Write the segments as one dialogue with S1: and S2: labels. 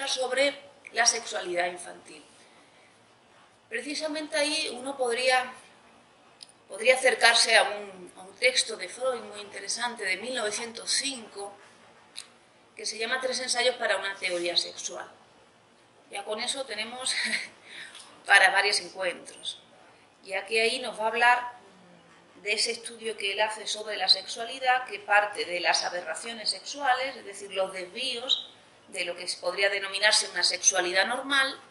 S1: sobre la sexualidad infantil. Precisamente ahí uno podría acercarse a un texto de Freud muy interesante de 1905 que se llama Tres ensayos para una teoría sexual. Ya con eso tenemos para varios encuentros, ya que ahí nos va a hablar de ese estudio que él hace sobre la sexualidad, que parte de las aberraciones sexuales, es decir, los desvíos de lo que podría denominarse una sexualidad normal.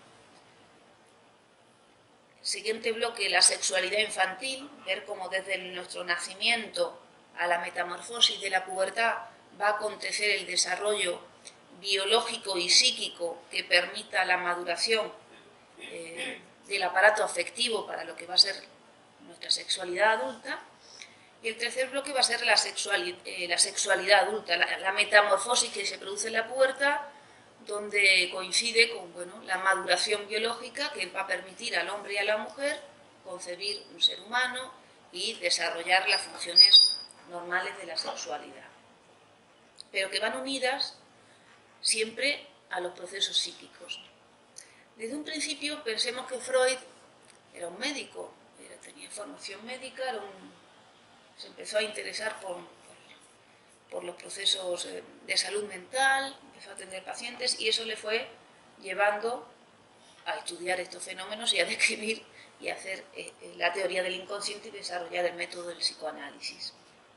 S1: Siguiente bloque, la sexualidad infantil, ver cómo desde nuestro nacimiento a la metamorfosis de la pubertad va a acontecer el desarrollo biológico y psíquico que permita la maduración del aparato afectivo para lo que va a ser nuestra sexualidad adulta. Y el tercer bloque va a ser la sexualidad adulta, la metamorfosis que se produce en la pubertad, donde coincide con la maduración biológica que va a permitir al hombre y a la mujer concebir un ser humano y desarrollar las funciones normales de la sexualidad, pero que van unidas siempre a los procesos psíquicos. Desde un principio pensemos que Freud era un médico, tenía formación médica, se empezó a interesar por los procesos de salud mental, empezó a atender pacientes y eso le fue llevando a estudiar estos fenómenos y a describir y a hacer la teoría del inconsciente y desarrollar el método del psicoanálisis.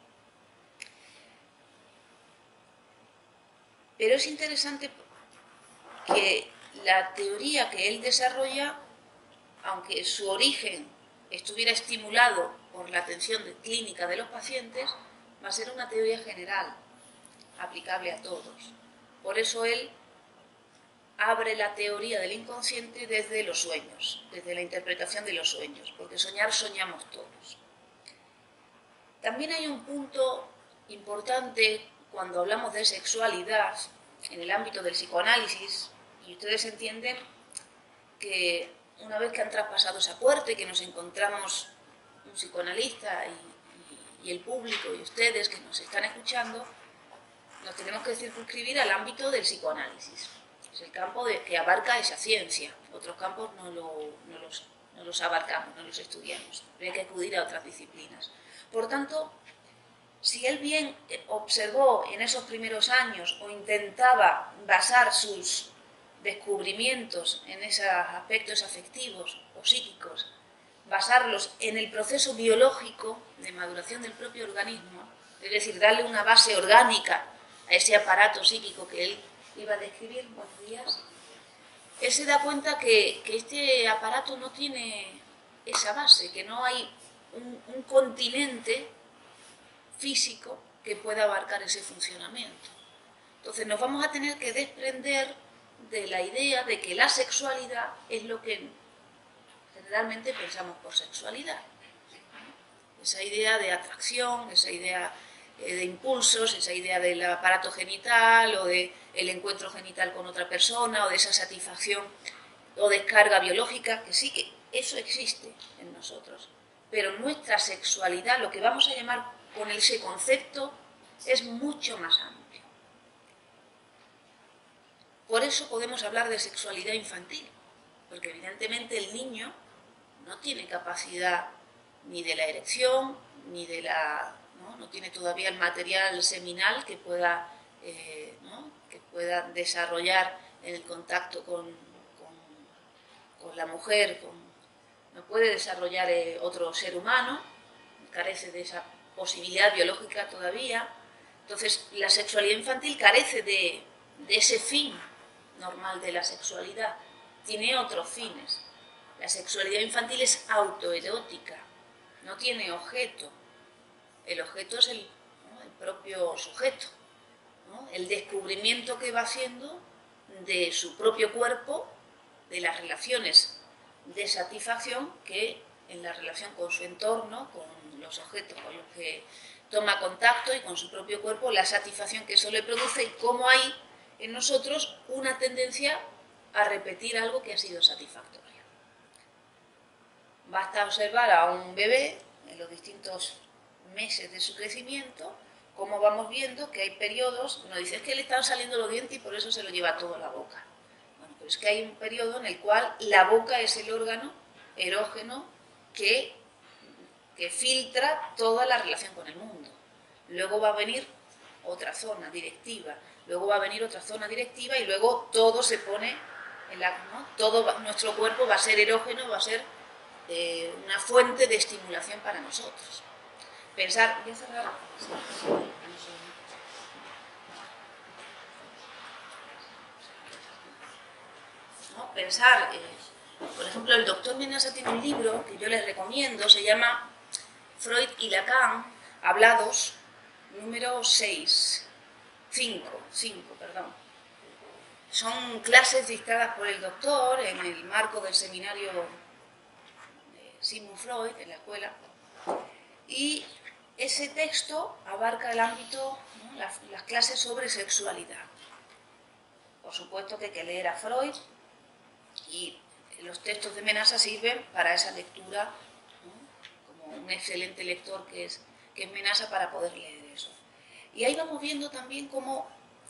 S1: Pero es interesante que la teoría que él desarrolla, aunque su origen estuviera estimulado por la atención clínica de los pacientes, va a ser una teoría general, aplicable a todos. Por eso él abre la teoría del inconsciente desde los sueños, desde la interpretación de los sueños, porque soñar soñamos todos. También hay un punto importante cuando hablamos de sexualidad en el ámbito del psicoanálisis, y ustedes entienden que una vez que han traspasado esa puerta y que nos encontramos un psicoanalista y el público y ustedes que nos están escuchando, nos tenemos que circunscribir al ámbito del psicoanálisis. Es el campo que abarca esa ciencia. Otros campos no los abarcamos, no los estudiamos. Hay que acudir a otras disciplinas. Por tanto, si él bien observó en esos primeros años o intentaba basar sus descubrimientos en esos aspectos afectivos o psíquicos, basarlos en el proceso biológico de maduración del propio organismo, es decir, darle una base orgánica a ese aparato psíquico que él iba a describir, buenos días, él se da cuenta que este aparato no tiene esa base, que no hay un continente físico que pueda abarcar ese funcionamiento. Entonces nos vamos a tener que desprender de la idea de que la sexualidad es lo que generalmente pensamos por sexualidad. Esa idea de atracción, esa idea de impulsos, esa idea del aparato genital o del encuentro genital con otra persona o de esa satisfacción o descarga biológica, que sí que eso existe en nosotros. Pero nuestra sexualidad, lo que vamos a llamar con ese concepto, es mucho más amplio. Por eso podemos hablar de sexualidad infantil, porque evidentemente el niño no tiene capacidad ni de la erección, ni de la... no tiene todavía el material seminal que pueda desarrollar en el contacto con la mujer, no puede desarrollar otro ser humano, carece de esa posibilidad biológica todavía. Entonces la sexualidad infantil carece de ese fin normal de la sexualidad, tiene otros fines. La sexualidad infantil es autoerótica, no tiene objeto. El objeto es el propio sujeto, ¿no? El descubrimiento que va haciendo de su propio cuerpo, de las relaciones de satisfacción que en la relación con su entorno, con los objetos con los que toma contacto y con su propio cuerpo, la satisfacción que eso le produce y cómo hay en nosotros una tendencia a repetir algo que ha sido satisfactorio. Basta observar a un bebé en los distintos meses de su crecimiento, como vamos viendo que hay periodos, uno dice, es que le están saliendo los dientes y por eso se lo lleva todo a la boca. Pues que hay un periodo en el cual la boca es el órgano erógeno que filtra toda la relación con el mundo. Luego va a venir otra zona directiva, luego va a venir otra zona directiva y luego todo se pone ¿no? Todo nuestro cuerpo va a ser erógeno, va a ser una fuente de estimulación para nosotros. Pensar, voy a cerrar. ¿No? Pensar, por ejemplo, el doctor Menasa tiene un libro que yo les recomiendo, se llama Freud y Lacan, Hablados, número 5, perdón. Son clases dictadas por el doctor en el marco del seminario de Sigmund Freud en la escuela. Y ese texto abarca el ámbito, ¿no? las clases sobre sexualidad. Por supuesto que hay que leer a Freud y los textos de Menasa sirven para esa lectura, ¿no? Como un excelente lector que es Menasa para poder leer eso. Y ahí vamos viendo también cómo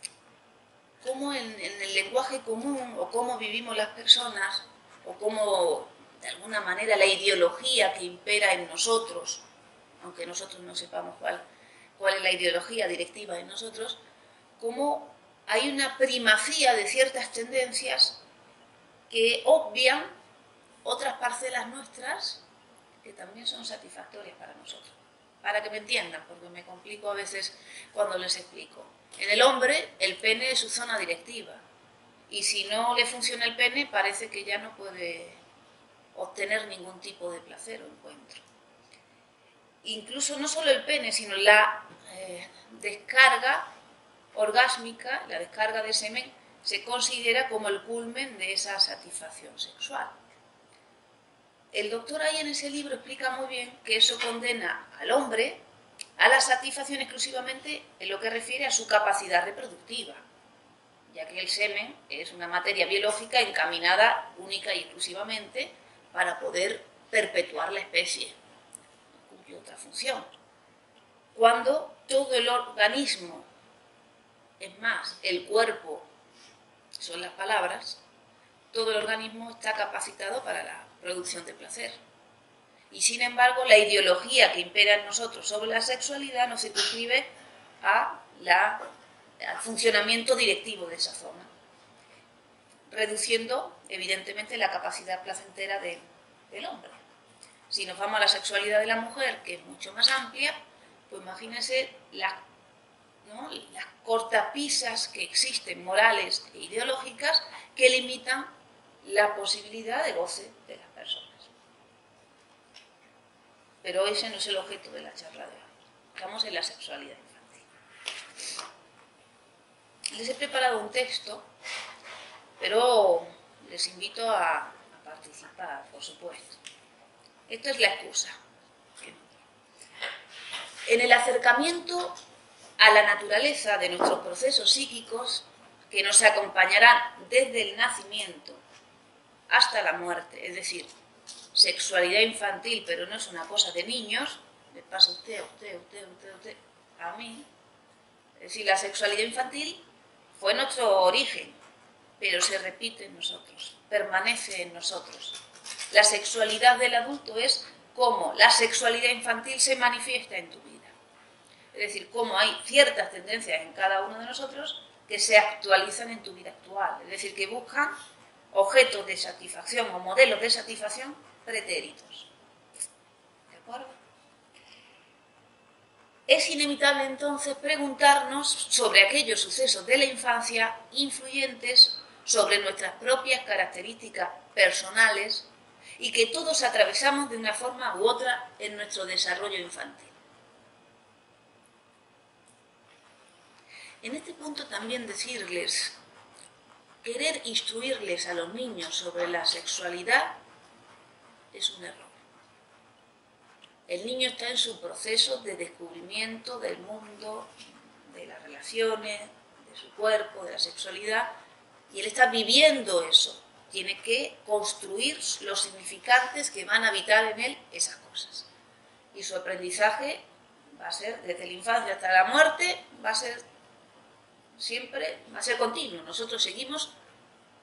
S1: en el lenguaje común o cómo vivimos las personas o cómo de alguna manera la ideología que impera en nosotros, aunque nosotros no sepamos cuál es la ideología directiva en nosotros, cómo hay una primacía de ciertas tendencias que obvian otras parcelas nuestras que también son satisfactorias para nosotros. Para que me entiendan, porque me complico a veces cuando les explico. En el hombre, el pene es su zona directiva. Y si no le funciona el pene, parece que ya no puede obtener ningún tipo de placer o encuentro. Incluso no solo el pene, sino la descarga orgásmica, la descarga de semen, se considera como el culmen de esa satisfacción sexual. El doctor ahí en ese libro explica muy bien que eso condena al hombre a la satisfacción exclusivamente en lo que refiere a su capacidad reproductiva, ya que el semen es una materia biológica encaminada única y exclusivamente para poder perpetuar la especie, no cumple otra función. Cuando todo el organismo, es más, el cuerpo, son las palabras, todo el organismo está capacitado para la producción de placer. Y sin embargo, la ideología que impera en nosotros sobre la sexualidad nos circunscribe al funcionamiento directivo de esa zona, reduciendo, evidentemente, la capacidad placentera del hombre. Si nos vamos a la sexualidad de la mujer, que es mucho más amplia, pues imagínense las cortapisas que existen, morales e ideológicas, que limitan la posibilidad de goce de las personas. Pero ese no es el objeto de la charla de hoy. Estamos en la sexualidad infantil. Les he preparado un texto, pero les invito a participar, por supuesto. Esto es la excusa. En el acercamiento a la naturaleza de nuestros procesos psíquicos, que nos acompañarán desde el nacimiento hasta la muerte, es decir, sexualidad infantil, pero no es una cosa de niños, le pasa a usted, a mí. Es decir, la sexualidad infantil fue nuestro origen, pero se repite en nosotros, permanece en nosotros. La sexualidad del adulto es cómo la sexualidad infantil se manifiesta en tu vida. Es decir, cómo hay ciertas tendencias en cada uno de nosotros que se actualizan en tu vida actual. Es decir, que buscan objetos de satisfacción o modelos de satisfacción pretéritos. ¿De acuerdo? Es inevitable entonces preguntarnos sobre aquellos sucesos de la infancia influyentes sobre nuestras propias características personales y que todos atravesamos de una forma u otra en nuestro desarrollo infantil. En este punto también decirles, querer instruirles a los niños sobre la sexualidad es un error. El niño está en su proceso de descubrimiento del mundo, de las relaciones, de su cuerpo, de la sexualidad, y él está viviendo eso. Tiene que construir los significantes que van a habitar en él esas cosas. Y su aprendizaje va a ser, desde la infancia hasta la muerte, va a ser siempre, va a ser continuo. Nosotros seguimos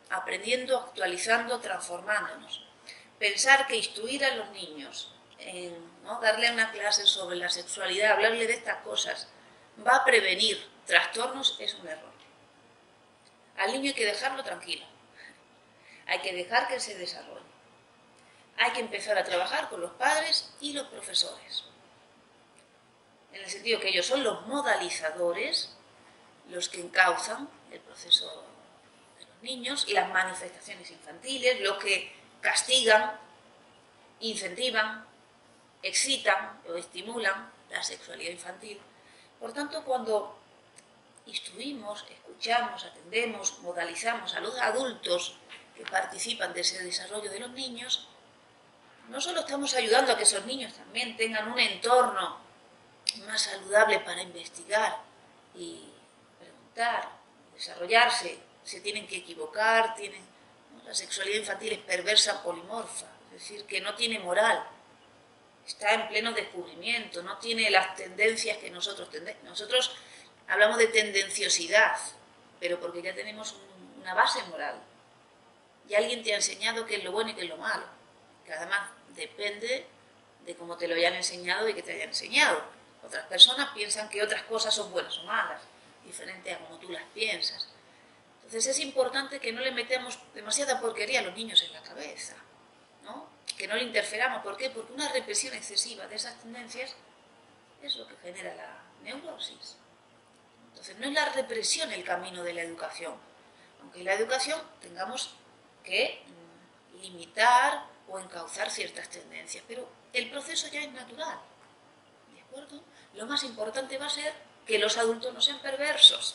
S1: aprendiendo, actualizando, transformándonos. Pensar que instruir a los niños, ¿no? Darle una clase sobre la sexualidad, hablarle de estas cosas, va a prevenir trastornos, es un error. Al niño hay que dejarlo tranquilo, hay que dejar que se desarrolle. Hay que empezar a trabajar con los padres y los profesores, en el sentido que ellos son los modalizadores, los que encauzan el proceso de los niños, las manifestaciones infantiles, los que castigan, incentivan, excitan o estimulan la sexualidad infantil. Por tanto, cuando instruimos, escuchamos, atendemos, modalizamos a los adultos que participan de ese desarrollo de los niños, no solo estamos ayudando a que esos niños también tengan un entorno más saludable para investigar y preguntar, desarrollarse, se tienen que equivocar, ¿no? La sexualidad infantil es perversa, polimorfa, es decir, que no tiene moral, está en pleno descubrimiento, no tiene las tendencias que nosotros tenemos. Nosotros hablamos de tendenciosidad, pero porque ya tenemos una base moral. Y alguien te ha enseñado qué es lo bueno y qué es lo malo, que además depende de cómo te lo hayan enseñado y que te hayan enseñado. Otras personas piensan que otras cosas son buenas o malas, diferente a como tú las piensas. Entonces es importante que no le metamos demasiada porquería a los niños en la cabeza, ¿no? Que no le interferamos. ¿Por qué? Porque una represión excesiva de esas tendencias es lo que genera la neurosis. Entonces no es la represión el camino de la educación, aunque en la educación tengamos que limitar o encauzar ciertas tendencias, pero el proceso ya es natural, ¿de acuerdo? Lo más importante va a ser que los adultos no sean perversos.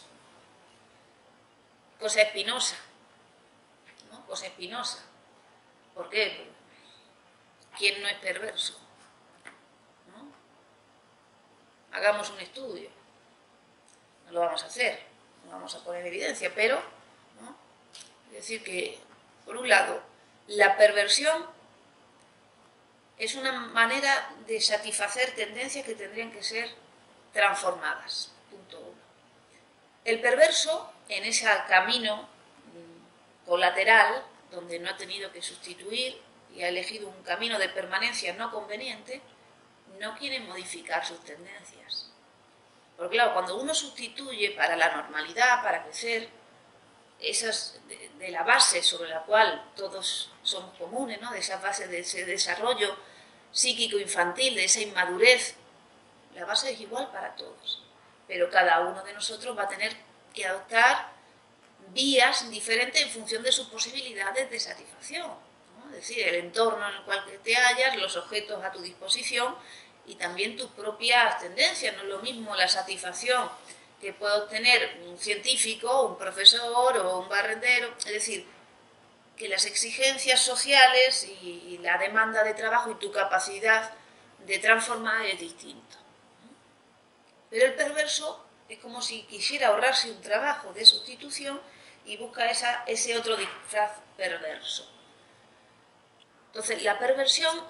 S1: Cosa espinosa, ¿no? Cosa espinosa. ¿Por qué? ¿Quién no es perverso? ¿No? Hagamos un estudio. No lo vamos a hacer, no vamos a poner en evidencia, pero, ¿no? Es decir que, por un lado, la perversión es una manera de satisfacer tendencias que tendrían que ser transformadas. Punto 1. El perverso, en ese camino colateral, donde no ha tenido que sustituir y ha elegido un camino de permanencia no conveniente, no quiere modificar sus tendencias. Porque claro, cuando uno sustituye para la normalidad, para crecer, esas de la base sobre la cual todos somos comunes, ¿no? De esa base de ese desarrollo psíquico infantil, de esa inmadurez, la base es igual para todos. Pero cada uno de nosotros va a tener que adoptar vías diferentes en función de sus posibilidades de satisfacción, ¿no? Es decir, el entorno en el cual te hallas, los objetos a tu disposición y también tus propias tendencias. No es lo mismo la satisfacción que puede obtener un científico, un profesor o un barrendero. Es decir, que las exigencias sociales y la demanda de trabajo y tu capacidad de transformar es distinto. Pero el perverso es como si quisiera ahorrarse un trabajo de sustitución y busca ese otro disfraz perverso. Entonces, la perversión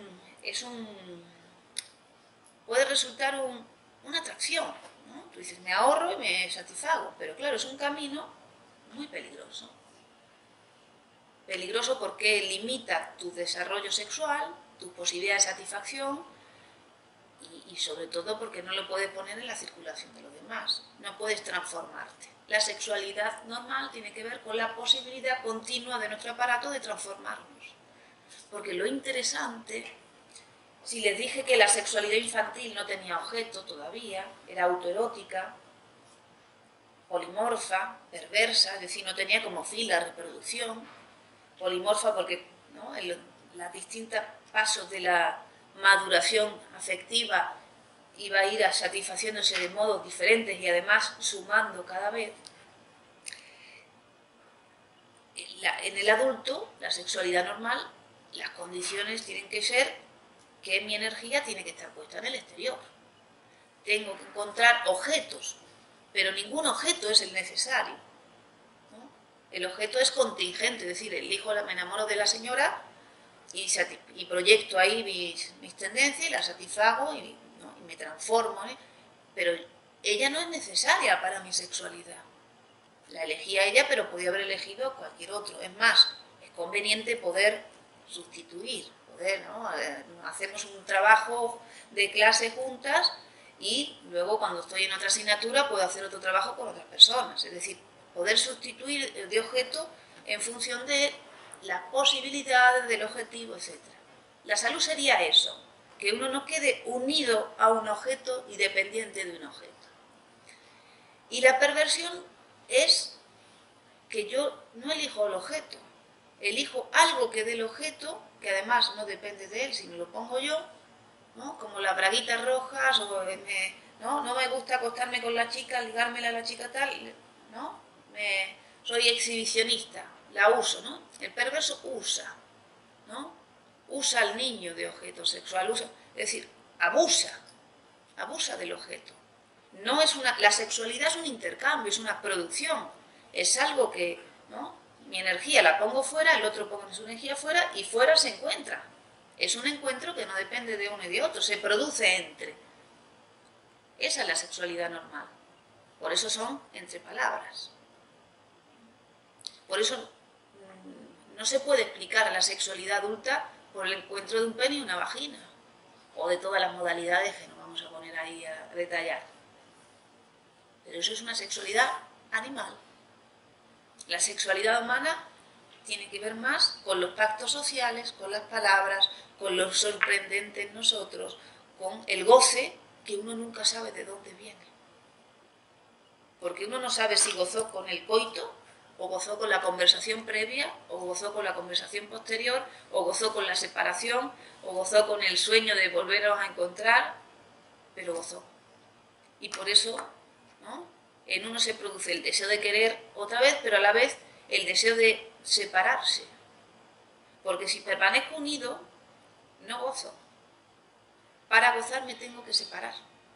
S1: puede resultar una atracción, ¿no? Tú dices, me ahorro y me satisfago, pero claro, es un camino muy peligroso. Peligroso porque limita tu desarrollo sexual, tu posibilidad de satisfacción y sobre todo porque no lo puedes poner en la circulación de los demás, no puedes transformarte. La sexualidad normal tiene que ver con la posibilidad continua de nuestro aparato de transformarnos. Porque lo interesante, si les dije que la sexualidad infantil no tenía objeto todavía, era autoerótica, polimorfa, perversa, es decir, no tenía como fin la reproducción, polimorfa porque, ¿no? Los distintos pasos de la maduración afectiva iba a ir satisfaciéndose de modos diferentes y además sumando cada vez. En el adulto, la sexualidad normal, las condiciones tienen que ser que mi energía tiene que estar puesta en el exterior. Tengo que encontrar objetos, pero ningún objeto es el necesario, ¿no? El objeto es contingente, es decir, me enamoro de la señora y proyecto ahí mis tendencias y las satisfago y me transformo, ¿eh? Pero ella no es necesaria para mi sexualidad. La elegía ella, pero podía haber elegido cualquier otro. Es más, es conveniente poder sustituir, poder, ¿no? Hacemos un trabajo de clase juntas y luego cuando estoy en otra asignatura puedo hacer otro trabajo con otras personas. Es decir, poder sustituir de objeto en función de las posibilidades del objetivo, etc. La salud sería eso, que uno no quede unido a un objeto y dependiente de un objeto. Y la perversión es que yo no elijo el objeto, elijo algo que dé el objeto, que además no depende de él, sino lo pongo yo, ¿no? Como las braguitas rojas, o no me gusta acostarme con la chica, ligármela a la chica tal, ¿no? Soy exhibicionista, la uso, ¿no? El perverso usa, ¿no? Usa al niño de objeto sexual, es decir, abusa del objeto. No es la sexualidad es un intercambio, es una producción, es algo que, ¿no? Mi energía la pongo fuera, el otro pone su energía fuera y fuera se encuentra. Es un encuentro que no depende de uno y de otro, se produce entre. Esa es la sexualidad normal. Por eso son entre palabras. Por eso no se puede explicar la sexualidad adulta por el encuentro de un pene y una vagina, o de todas las modalidades que nos vamos a poner ahí a detallar. Pero eso es una sexualidad animal. La sexualidad humana tiene que ver más con los pactos sociales, con las palabras, con lo sorprendente en nosotros, con el goce que uno nunca sabe de dónde viene. Porque uno no sabe si gozó con el coito, o gozó con la conversación previa, o gozó con la conversación posterior, o gozó con la separación, o gozó con el sueño de volvernos a encontrar, pero gozó. Y por eso, ¿no? En uno se produce el deseo de querer otra vez, pero a la vez el deseo de separarse. Porque si permanezco unido, no gozo. Para gozar me tengo que separar.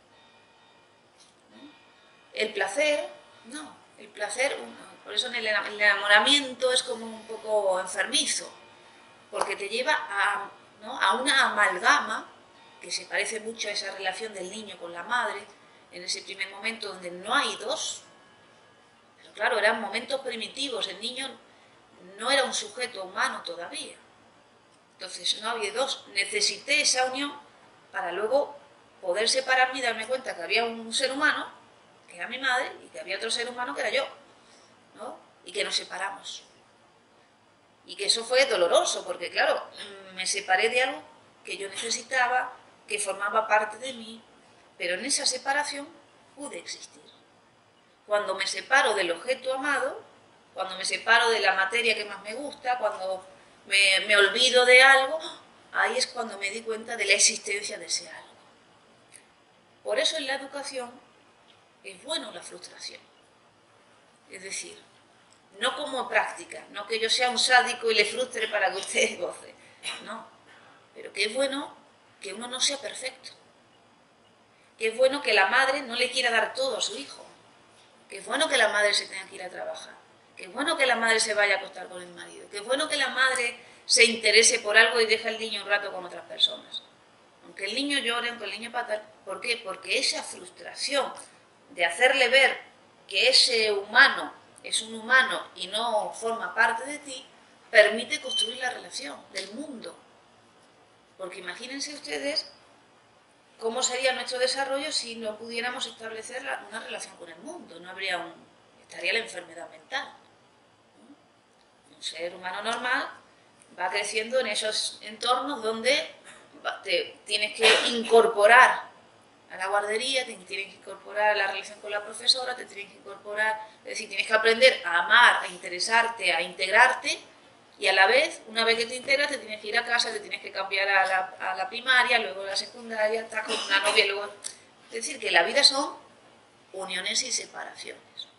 S1: ¿No? El placer, no. El placer, por eso en el enamoramiento es como un poco enfermizo, porque te lleva a una amalgama que se parece mucho a esa relación del niño con la madre, en ese primer momento donde no hay dos. Pero claro, eran momentos primitivos, el niño no era un sujeto humano todavía. Entonces no había dos, necesité esa unión para luego poder separarme y darme cuenta que había un ser humano, que era mi madre, y que había otro ser humano que era yo, ¿no? Y que nos separamos. Y que eso fue doloroso, porque claro, me separé de algo que yo necesitaba, que formaba parte de mí, pero en esa separación pude existir. Cuando me separo del objeto amado, cuando me separo de la materia que más me gusta, cuando me olvido de algo, ahí es cuando me di cuenta de la existencia de ese algo. Por eso en la educación es bueno la frustración. Es decir, no como práctica, no que yo sea un sádico y le frustre para que usted goce, no, pero que es bueno que uno no sea perfecto, que es bueno que la madre no le quiera dar todo a su hijo, que es bueno que la madre se tenga que ir a trabajar, que es bueno que la madre se vaya a acostar con el marido, que es bueno que la madre se interese por algo y deje al niño un rato con otras personas. Aunque el niño llore, aunque el niño pata, ¿por qué? Porque esa frustración de hacerle ver que ese humano es un humano y no forma parte de ti, permite construir la relación del mundo. Porque imagínense ustedes cómo sería nuestro desarrollo si no pudiéramos establecer una relación con el mundo. No habría estaría la enfermedad mental. Un ser humano normal va creciendo en esos entornos donde te tienes que incorporar a la guardería, te tienes que incorporar a la relación con la profesora, te tienes que incorporar, es decir, tienes que aprender a amar, a interesarte, a integrarte, y a la vez, una vez que te integras, te tienes que ir a casa, te tienes que cambiar a la primaria, luego a la secundaria, estás con una novia, luego... Es decir, que la vida son uniones y separaciones.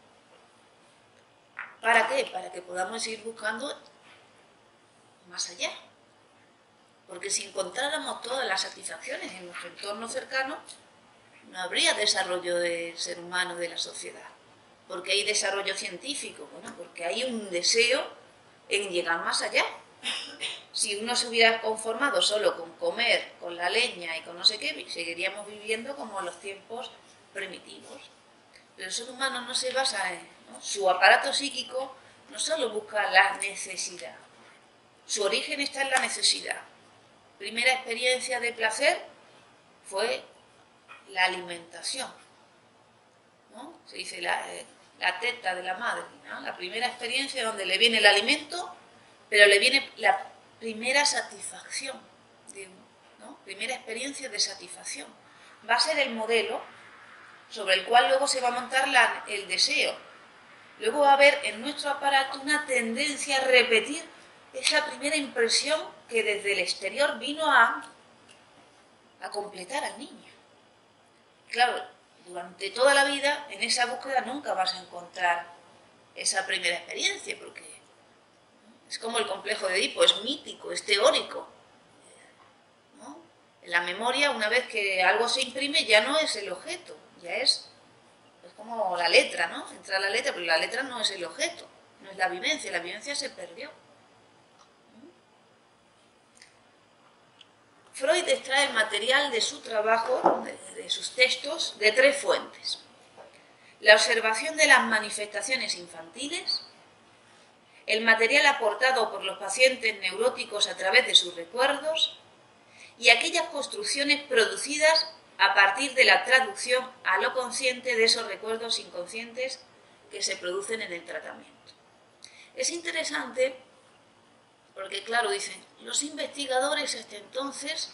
S1: ¿Para qué? Para que podamos ir buscando más allá. Porque si encontráramos todas las satisfacciones en nuestro entorno cercano, no habría desarrollo del ser humano, de la sociedad. Porque hay desarrollo científico, bueno, porque hay un deseo en llegar más allá. Si uno se hubiera conformado solo con comer, con la leña y con no sé qué, seguiríamos viviendo como en los tiempos primitivos. Pero el ser humano no se basa en... ¿no? Su aparato psíquico no solo busca la necesidad. Su origen está en la necesidad. Primera experiencia de placer fue la alimentación, ¿no? Se dice la teta de la madre, ¿no? La primera experiencia donde le viene el alimento, pero le viene la primera satisfacción, ¿no? Primera experiencia de satisfacción. Va a ser el modelo sobre el cual luego se va a montar el deseo. Luego va a haber en nuestro aparato una tendencia a repetir esa primera impresión que desde el exterior vino a completar al niño. Claro, durante toda la vida, en esa búsqueda nunca vas a encontrar esa primera experiencia, porque es como el complejo de Edipo, es mítico, es teórico, ¿no? En la memoria, una vez que algo se imprime, ya no es el objeto, ya es como la letra, ¿no? Entra la letra, pero la letra no es el objeto, no es la vivencia se perdió. Freud extrae el material de su trabajo, de sus textos, de 3 fuentes. La observación de las manifestaciones infantiles, el material aportado por los pacientes neuróticos a través de sus recuerdos y aquellas construcciones producidas a partir de la traducción a lo consciente de esos recuerdos inconscientes que se producen en el tratamiento. Es interesante porque, claro, dicen, los investigadores hasta entonces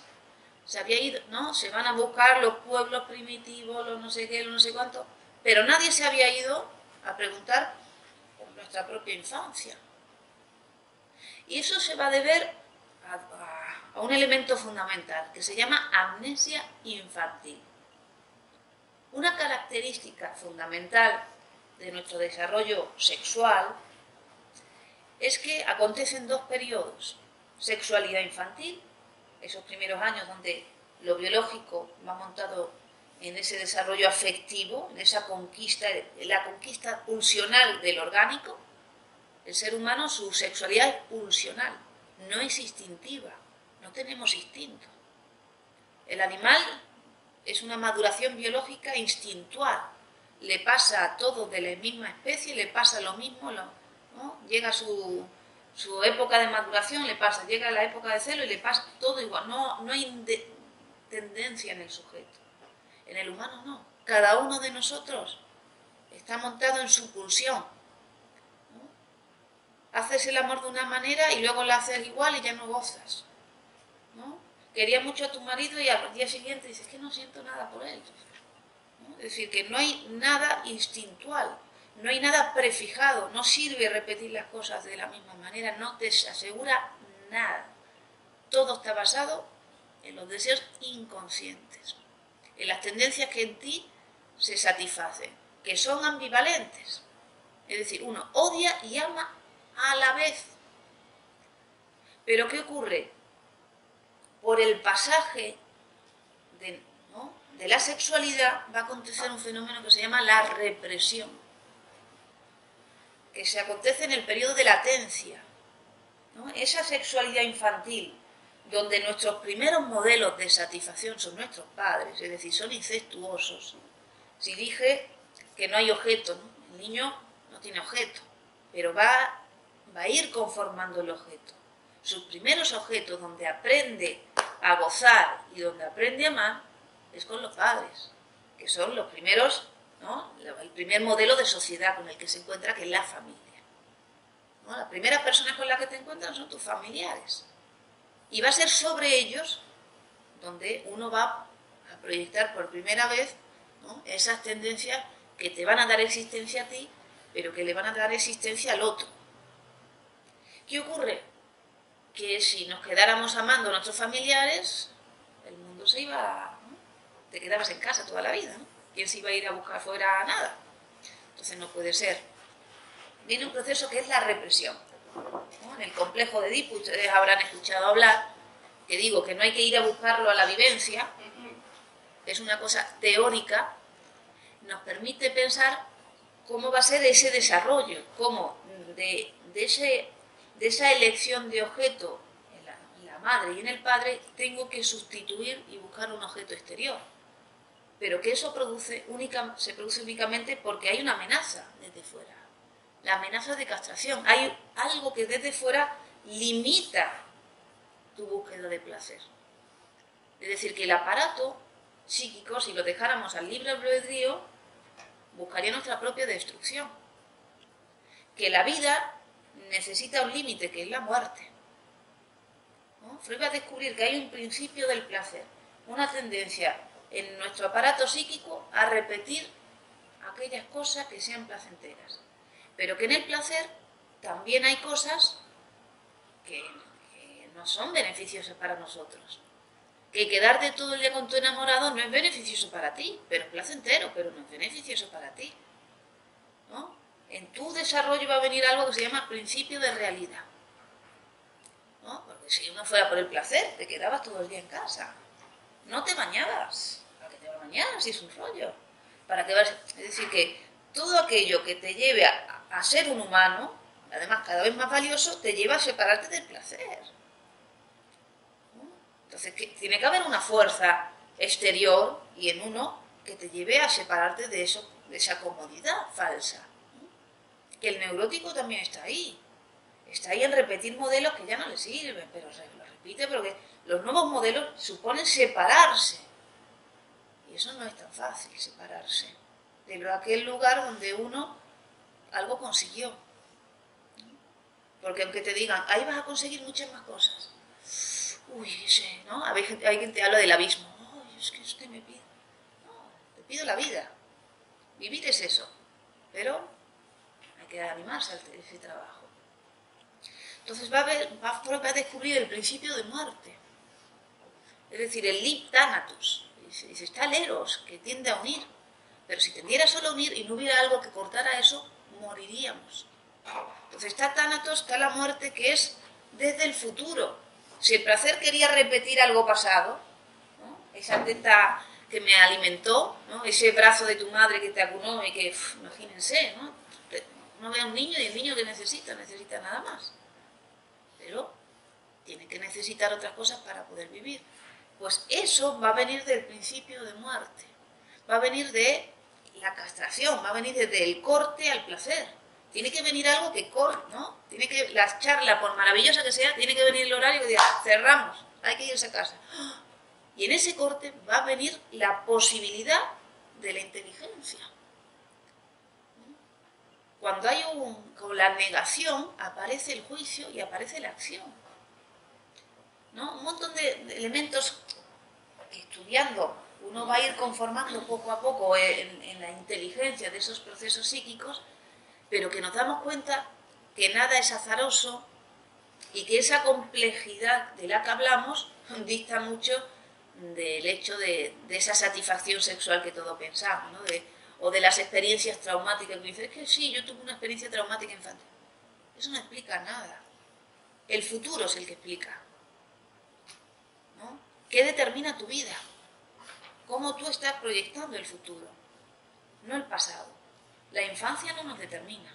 S1: se van a buscar los pueblos primitivos, los no sé qué, los no sé cuánto, pero nadie se había ido a preguntar por nuestra propia infancia. Y eso se va a deber a un elemento fundamental que se llama amnesia infantil. Una característica fundamental de nuestro desarrollo sexual es que acontecen 2 periodos. Sexualidad infantil, esos primeros años donde lo biológico va montado en ese desarrollo afectivo, en esa conquista, la conquista pulsional del orgánico. El ser humano, su sexualidad es pulsional, no es instintiva, no tenemos instinto. El animal es una maduración biológica instintual, le pasa a todos de la misma especie, le pasa lo mismo, ¿no? Llega su época de maduración, llega la época de celo y le pasa todo igual, no hay tendencia en el sujeto. En el humano no, cada uno de nosotros está montado en su pulsión, ¿no? Haces el amor de una manera y luego lo haces igual y ya no gozas, ¿no? Querías mucho a tu marido y al día siguiente dices que no siento nada por él, ¿no? Es decir, que no hay nada instintual, no hay nada prefijado, no sirve repetir las cosas de la misma manera, no te asegura nada. Todo está basado en los deseos inconscientes, en las tendencias que en ti se satisfacen, que son ambivalentes. Es decir, uno odia y ama a la vez. Pero ¿qué ocurre? Por el pasaje de la sexualidad va a acontecer un fenómeno que se llama la represión, que se acontece en el periodo de latencia, ¿no? Esa sexualidad infantil, donde nuestros primeros modelos de satisfacción son nuestros padres, es decir, son incestuosos. Si dije que no hay objeto, ¿no? El niño no tiene objeto, pero va a ir conformando el objeto. Sus primeros objetos donde aprende a gozar y donde aprende a amar es con los padres, que son los primeros, ¿no? El primer modelo de sociedad con el que se encuentra, que es la familia, ¿no? Las primeras personas con las que te encuentran son tus familiares. Y va a ser sobre ellos donde uno va a proyectar por primera vez, ¿no? Esas tendencias que te van a dar existencia a ti, pero que le van a dar existencia al otro. ¿Qué ocurre? Que si nos quedáramos amando a nuestros familiares, el mundo se iba, ¿no? Te quedabas en casa toda la vida, ¿no? ¿Quién se iba a ir a buscar fuera? Nada. Entonces no puede ser. Viene un proceso que es la represión, ¿no? En el complejo de Edipo, ustedes habrán escuchado hablar, que digo que no hay que ir a buscarlo a la vivencia, es una cosa teórica, nos permite pensar cómo va a ser ese desarrollo, cómo de esa elección de objeto en la madre y en el padre tengo que sustituir y buscar un objeto exterior. pero que eso se produce únicamente porque hay una amenaza desde fuera. La amenaza de castración. Hay algo que desde fuera limita tu búsqueda de placer. Es decir, que el aparato psíquico, si lo dejáramos al libre albedrío, buscaría nuestra propia destrucción. Que la vida necesita un límite, que es la muerte. ¿No? Freud va a descubrir que hay un principio del placer, una tendencia en nuestro aparato psíquico a repetir aquellas cosas que sean placenteras. Pero que en el placer también hay cosas que no son beneficiosas para nosotros. Que quedarte todo el día con tu enamorado no es beneficioso para ti, pero es placentero, pero no es beneficioso para ti. ¿No? En tu desarrollo va a venir algo que se llama principio de realidad. ¿No? Porque si uno fuera por el placer, te quedabas todo el día en casa. No te bañabas. ¿Para qué te vas a bañar si es un rollo? Es decir, que todo aquello que te lleve a ser un humano, además cada vez más valioso, te lleva a separarte del placer. Entonces, tiene que haber una fuerza exterior y en uno que te lleve a separarte de eso, de esa comodidad falsa. Que el neurótico también está ahí. Está ahí en repetir modelos que ya no le sirven, pero lo repite, pero que los nuevos modelos suponen separarse. Y eso no es tan fácil, separarse de aquel lugar donde uno algo consiguió. Porque aunque te digan, ahí vas a conseguir muchas más cosas. Uy, ese, ¿no? Hay quien te habla del abismo. Ay, es que usted me pide. No, te pido la vida. Vivir es eso. Pero hay que animarse a ese trabajo. Entonces va a descubrir el principio de muerte. Es decir, el lim thanatos. Dice, está el eros, que tiende a unir. Pero si tendiera solo a unir y no hubiera algo que cortara eso, moriríamos. Entonces está thanatos, está la muerte, que es desde el futuro. Si el placer quería repetir algo pasado, ¿no? Esa teta que me alimentó, ¿no? Ese brazo de tu madre que te acunó y que, imagínense, ¿no? Uno ve a un niño y el niño que necesita nada más. Pero tiene que necesitar otras cosas para poder vivir. Pues eso va a venir del principio de muerte. Va a venir de la castración, va a venir desde el corte al placer. Tiene que venir algo que corte, ¿no? Tiene que, la charla, por maravillosa que sea, tiene que venir el horario que diga, cerramos, hay que irse a casa. Y en ese corte va a venir la posibilidad de la inteligencia. Cuando hay con la negación, aparece el juicio y aparece la acción. ¿No? Un montón de elementos que estudiando uno va a ir conformando poco a poco en la inteligencia de esos procesos psíquicos, pero que nos damos cuenta que nada es azaroso y que esa complejidad de la que hablamos dista mucho del hecho de esa satisfacción sexual que todos pensamos, ¿no? O de las experiencias traumáticas. Que dices, es que sí, yo tuve una experiencia traumática infantil. Eso no explica nada. El futuro es el que explica. ¿No? ¿Qué determina tu vida? ¿Cómo tú estás proyectando el futuro? No el pasado. La infancia no nos determina.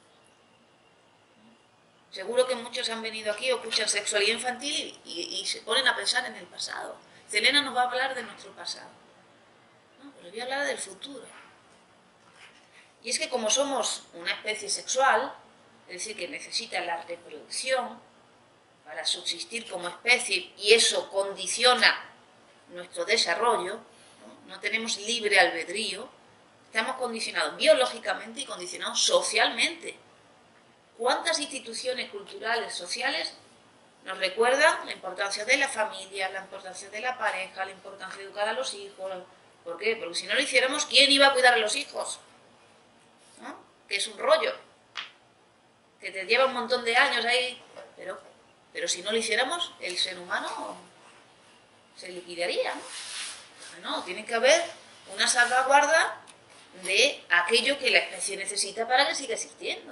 S1: Seguro que muchos han venido aquí o escuchan sexualidad infantil y se ponen a pensar en el pasado. Elena nos va a hablar de nuestro pasado. No, pero voy a hablar del futuro. Y es que como somos una especie sexual, es decir, que necesita la reproducción para subsistir como especie, y eso condiciona nuestro desarrollo, no tenemos libre albedrío, estamos condicionados biológicamente y condicionados socialmente. ¿Cuántas instituciones culturales, sociales nos recuerdan la importancia de la familia, la importancia de la pareja, la importancia de educar a los hijos? ¿Por qué? Porque si no lo hiciéramos, ¿quién iba a cuidar a los hijos? ¿No? Que es un rollo, que te lleva un montón de años ahí, pero si no lo hiciéramos, el ser humano se liquidaría, ¿no? No, tiene que haber una salvaguarda de aquello que la especie necesita para que siga existiendo.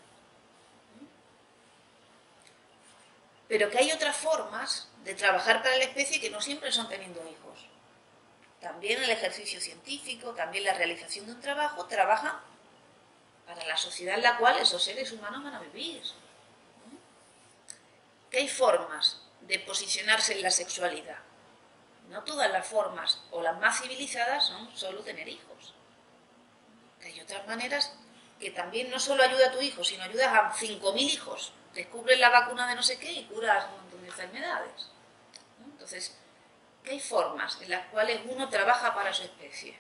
S1: Pero que hay otras formas de trabajar para la especie que no siempre son teniendo hijos. También el ejercicio científico, también la realización de un trabajo, trabaja para la sociedad en la cual esos seres humanos van a vivir. Que hay formas de posicionarse en la sexualidad. no todas las formas, o las más civilizadas, son solo tener hijos. Hay otras maneras que también no solo ayuda a tu hijo, sino ayudas a 5.000 hijos. Descubres la vacuna de no sé qué y curas un montón de enfermedades, ¿no? Entonces, que hay formas en las cuales uno trabaja para su especie.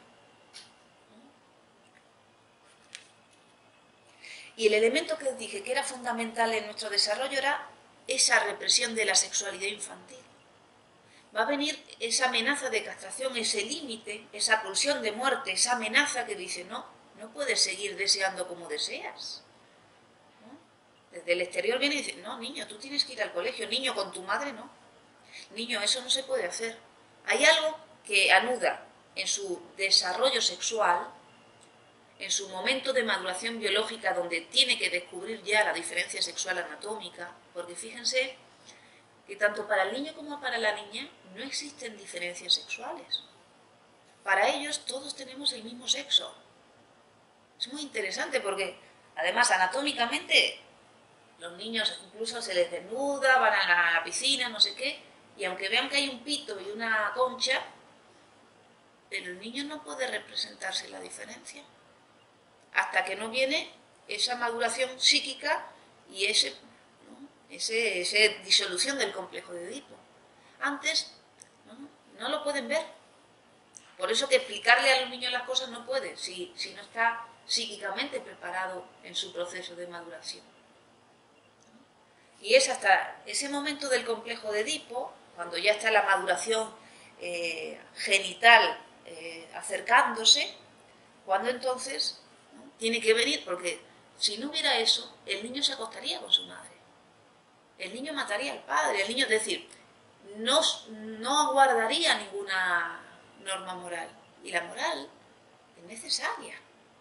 S1: Y el elemento que os dije que era fundamental en nuestro desarrollo era esa represión de la sexualidad infantil. Va a venir esa amenaza de castración, ese límite, esa pulsión de muerte, esa amenaza que dice, no puedes seguir deseando como deseas. ¿No? Desde el exterior viene y dice, no, niño, tú tienes que ir al colegio, niño, con tu madre no. Niño, eso no se puede hacer. Hay algo que anuda en su desarrollo sexual, en su momento de maduración biológica, donde tiene que descubrir ya la diferencia sexual anatómica, porque fíjense que tanto para el niño como para la niña no existen diferencias sexuales. Para ellos todos tenemos el mismo sexo. Es muy interesante porque además anatómicamente los niños incluso se les desnuda, van a la piscina, no sé qué, y aunque vean que hay un pito y una concha, pero el niño no puede representarse la diferencia hasta que no viene esa maduración psíquica y esa disolución del complejo de Edipo. Antes no lo pueden ver. Por eso que explicarle a los niños las cosas no puede, si no está psíquicamente preparado en su proceso de maduración. Y es hasta ese momento del complejo de Edipo, cuando ya está la maduración genital acercándose, cuando entonces tiene que venir, porque si no hubiera eso, el niño se acostaría con su madre. El niño mataría al padre, el niño, es decir, no aguardaría ninguna norma moral. Y la moral es necesaria.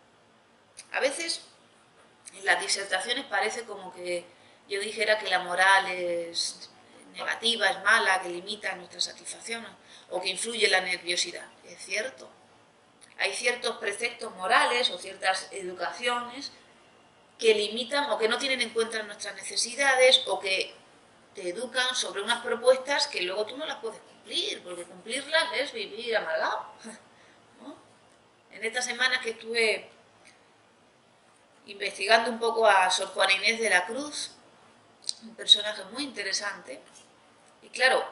S1: A veces en las disertaciones parece como que yo dijera que la moral es negativa, es mala, que limita nuestra satisfacción o que influye en la nerviosidad. Es cierto. Hay ciertos preceptos morales o ciertas educaciones que limitan o que no tienen en cuenta nuestras necesidades o que te educan sobre unas propuestas que luego tú no las puedes cumplir, porque cumplirlas es vivir amargado, ¿no? En estas semanas que estuve investigando un poco a Sor Juana Inés de la Cruz, un personaje muy interesante, y claro,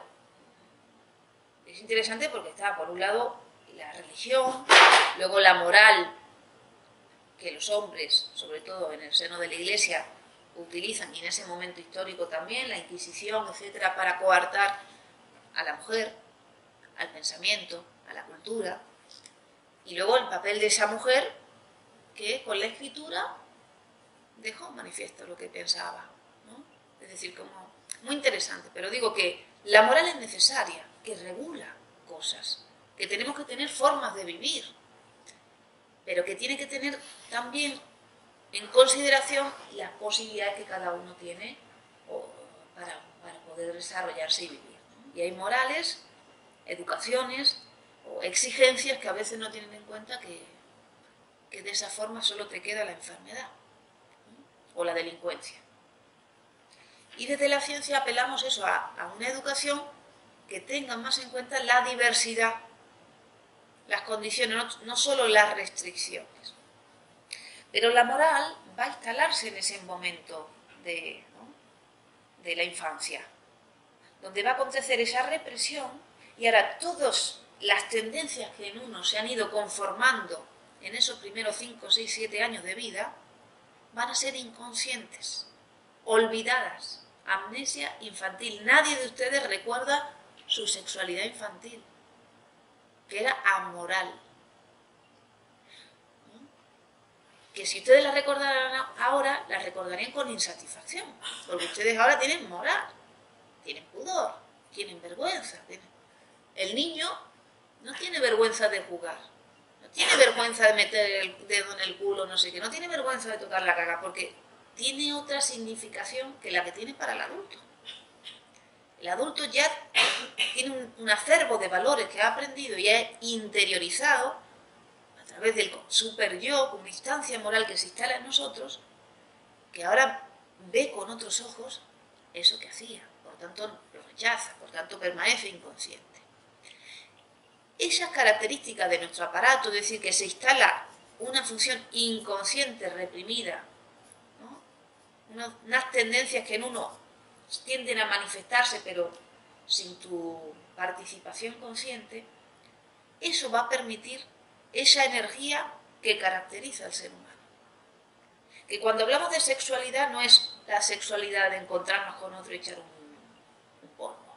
S1: es interesante porque está por un lado la religión, luego la moral que los hombres, sobre todo en el seno de la Iglesia, utilizan, y en ese momento histórico también, la Inquisición, etcétera, para coartar a la mujer, al pensamiento, a la cultura, y luego el papel de esa mujer que con la escritura dejó manifiesto lo que pensaba, ¿no? Es decir, como muy interesante, pero digo que la moral es necesaria, que regula cosas, que tenemos que tener formas de vivir, pero que tiene que tener también en consideración las posibilidades que cada uno tiene para poder desarrollarse y vivir, ¿no? Y hay morales, educaciones o exigencias que a veces no tienen en cuenta que de esa forma solo te queda la enfermedad, ¿no? O la delincuencia. Y desde la ciencia apelamos eso a una educación que tenga más en cuenta la diversidad, las condiciones, no solo las restricciones. Pero la moral va a instalarse en ese momento de la infancia, donde va a acontecer esa represión y ahora todas las tendencias que en uno se han ido conformando en esos primeros 5, 6, 7 años de vida van a ser inconscientes, olvidadas, amnesia infantil. Nadie de ustedes recuerda su sexualidad infantil, que era amoral. Que si ustedes la recordaran ahora, la recordarían con insatisfacción, porque ustedes ahora tienen moral, tienen pudor, tienen vergüenza. El niño no tiene vergüenza de jugar, no tiene vergüenza de meter el dedo en el culo, no sé qué, no tiene vergüenza de tocar la caga, porque tiene otra significación que la que tiene para el adulto. El adulto ya tiene un acervo de valores que ha aprendido y ha interiorizado a través del super yo, una instancia moral que se instala en nosotros, que ahora ve con otros ojos eso que hacía, por tanto lo rechaza, por tanto permanece inconsciente. esas características de nuestro aparato, es decir, que se instala una función inconsciente reprimida, ¿no? Unas tendencias que en uno tienden a manifestarse, pero sin tu participación consciente, eso va a permitir esa energía que caracteriza al ser humano. Que cuando hablamos de sexualidad no es la sexualidad de encontrarnos con otro y echar un polvo.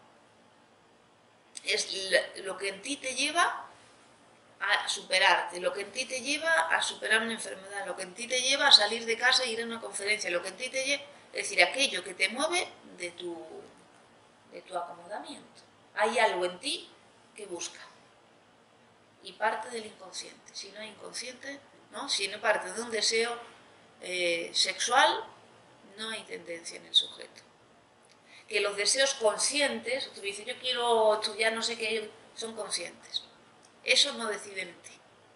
S1: Es lo que en ti te lleva a superarte, lo que en ti te lleva a superar una enfermedad, lo que en ti te lleva a salir de casa e ir a una conferencia, lo que en ti te lleva, es decir, aquello que te mueve de tu acomodamiento. Hay algo en ti que busca y parte del inconsciente. Si no hay inconsciente, ¿no? Si no parte de un deseo sexual, no hay tendencia en el sujeto. Que los deseos conscientes, tú dices, yo quiero estudiar no sé qué, son conscientes. Esos no deciden en ti.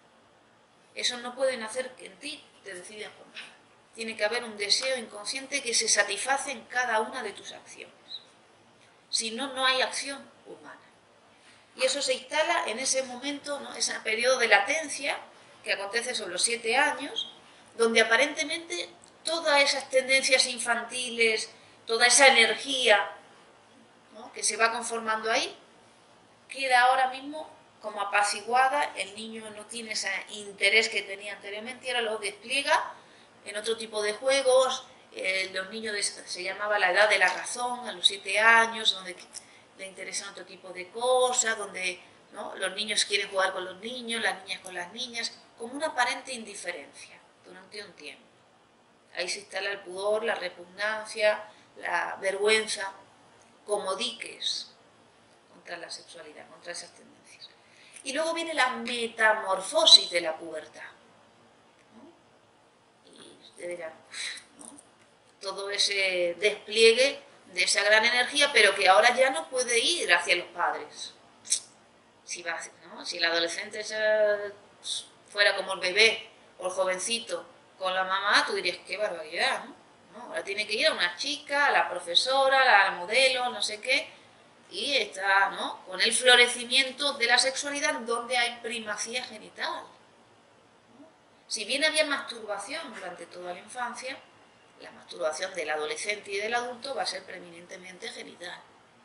S1: Esos no pueden hacer que en ti te decidas por nada. Tiene que haber un deseo inconsciente que se satisface en cada una de tus acciones. Si no, no hay acción humana. Y eso se instala en ese momento, ¿no? Ese periodo de latencia que acontece sobre los 7 años, donde aparentemente todas esas tendencias infantiles, toda esa energía, ¿no? Que se va conformando ahí, queda ahora mismo como apaciguada. El niño no tiene ese interés que tenía anteriormente y ahora lo despliega en otro tipo de juegos. Los niños se llamaba la edad de la razón, a los 7 años, donde le interesan otro tipo de cosas, donde, ¿no? Los niños quieren jugar con los niños, las niñas con las niñas, como una aparente indiferencia durante un tiempo. Ahí se instala el pudor, la repugnancia, la vergüenza, como diques contra la sexualidad, contra esas tendencias. Y luego viene la metamorfosis de la pubertad, ¿no? Y ustedes dirán, ¿no? Todo ese despliegue de esa gran energía, pero que ahora ya no puede ir hacia los padres. Si, ¿no? Si el adolescente fuera como el bebé o el jovencito con la mamá, tú dirías, qué barbaridad, ¿no? Ahora tiene que ir a una chica, a la profesora, a la modelo, no sé qué, y está, ¿no? Con el florecimiento de la sexualidad donde hay primacía genital, ¿no? Si bien había masturbación durante toda la infancia, la masturbación del adolescente y del adulto va a ser preeminentemente genital.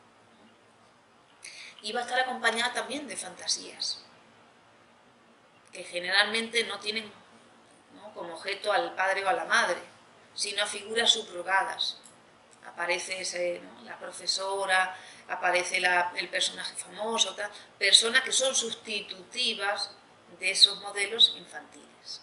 S1: Y va a estar acompañada también de fantasías, que generalmente no tienen, ¿no?, como objeto al padre o a la madre, sino a figuras subrogadas. Aparece ¿no?, la profesora, aparece el personaje famoso, personas que son sustitutivas de esos modelos infantiles.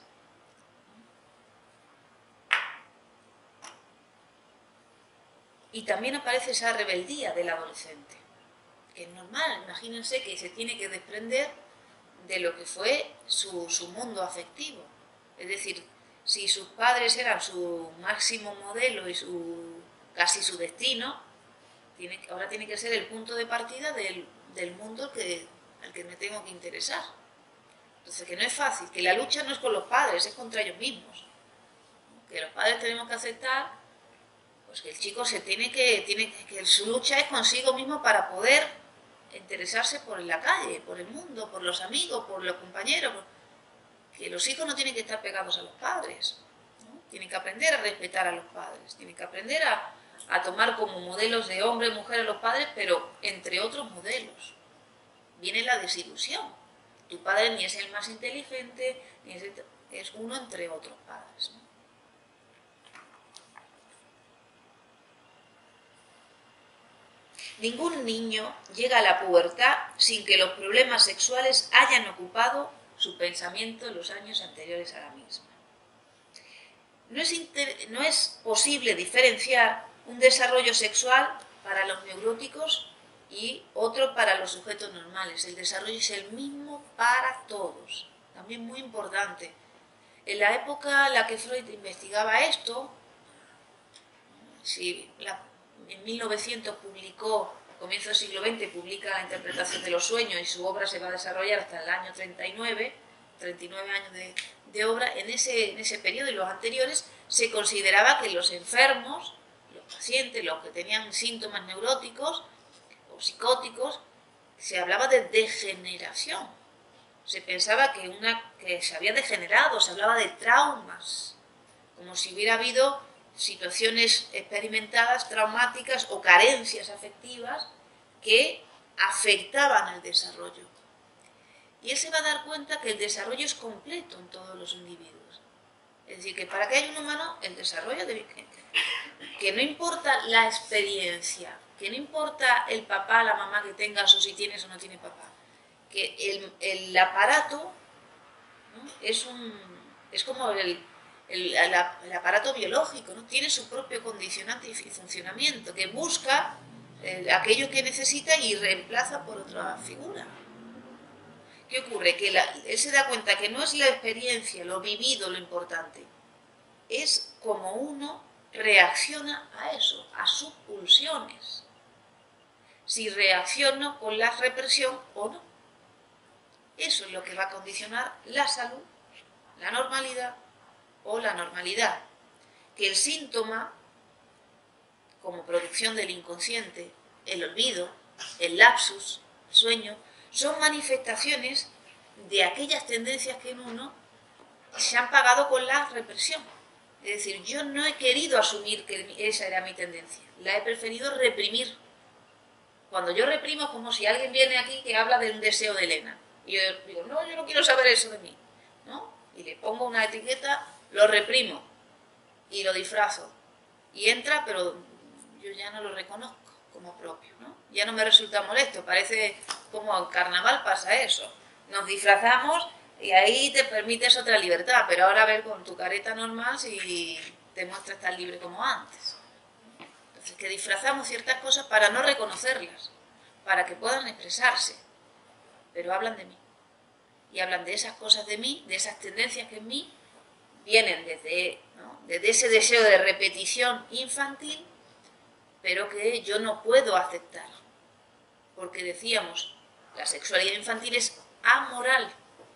S1: Y también aparece esa rebeldía del adolescente, que es normal. Imagínense que se tiene que desprender de lo que fue su mundo afectivo. Es decir, si sus padres eran su máximo modelo y casi su destino, ahora tiene que ser el punto de partida del mundo al que me tengo que interesar. Entonces, que no es fácil, que la lucha no es con los padres, es contra ellos mismos. Que los padres tenemos que aceptar pues que el chico que su lucha es consigo mismo para poder interesarse por la calle, por el mundo, por los amigos, por los compañeros. Que los hijos no tienen que estar pegados a los padres, ¿no? Tienen que aprender a respetar a los padres, tienen que aprender a tomar como modelos de hombre y mujer a los padres, pero entre otros modelos. Viene la desilusión. Tu padre ni es el más inteligente, es uno entre otros padres, ¿no? Ningún niño llega a la pubertad sin que los problemas sexuales hayan ocupado su pensamiento en los años anteriores a la misma. No es posible diferenciar un desarrollo sexual para los neuróticos y otro para los sujetos normales. El desarrollo es el mismo para todos. También muy importante. En la época en la que Freud investigaba esto, en 1900 publicó, a comienzos del siglo XX, publica la interpretación de los sueños y su obra se va a desarrollar hasta el año 39 años de obra. En ese periodo y los anteriores se consideraba que los enfermos, los pacientes, los que tenían síntomas neuróticos o psicóticos, se hablaba de degeneración Se pensaba que se había degenerado, se hablaba de traumas, como si hubiera habido situaciones experimentadas traumáticas o carencias afectivas que afectaban el desarrollo. Y él se va a dar cuenta que el desarrollo es completo en todos los individuos. Es decir, que para que haya un humano, el desarrollo debe... que no importa la experiencia, que no importa el papá, la mamá que tengas o si tienes o no tienes papá, que el aparato, ¿no? es como el aparato biológico, ¿no? Tiene su propio condicionante y funcionamiento, que busca aquello que necesita y reemplaza por otra figura. ¿Qué ocurre? Que él se da cuenta que no es la experiencia, lo vivido lo importante, es como uno reacciona a eso, a sus pulsiones. Si reacciono con la represión o no. Eso es lo que va a condicionar la salud, la normalidad o la normalidad. Que el síntoma, como producción del inconsciente, el olvido, el lapsus, el sueño, son manifestaciones de aquellas tendencias que en uno se han pagado con la represión. Es decir, yo no he querido asumir que esa era mi tendencia, la he preferido reprimir. Cuando yo reprimo es como si alguien viene aquí que habla de un deseo de Elena. Y yo digo, no, yo no quiero saber eso de mí, ¿no? Y le pongo una etiqueta, lo reprimo y lo disfrazo. Y entra, pero yo ya no lo reconozco como propio, ¿no? Ya no me resulta molesto, parece como en carnaval pasa eso. Nos disfrazamos y ahí te permites otra libertad, pero ahora a ver con tu careta normal si te muestras tan libre como antes. Entonces, que disfrazamos ciertas cosas para no reconocerlas, para que puedan expresarse, pero hablan de mí. Y hablan de esas cosas de mí, de esas tendencias que en mí vienen desde ese deseo de repetición infantil, pero que yo no puedo aceptar. Porque decíamos, la sexualidad infantil es amoral.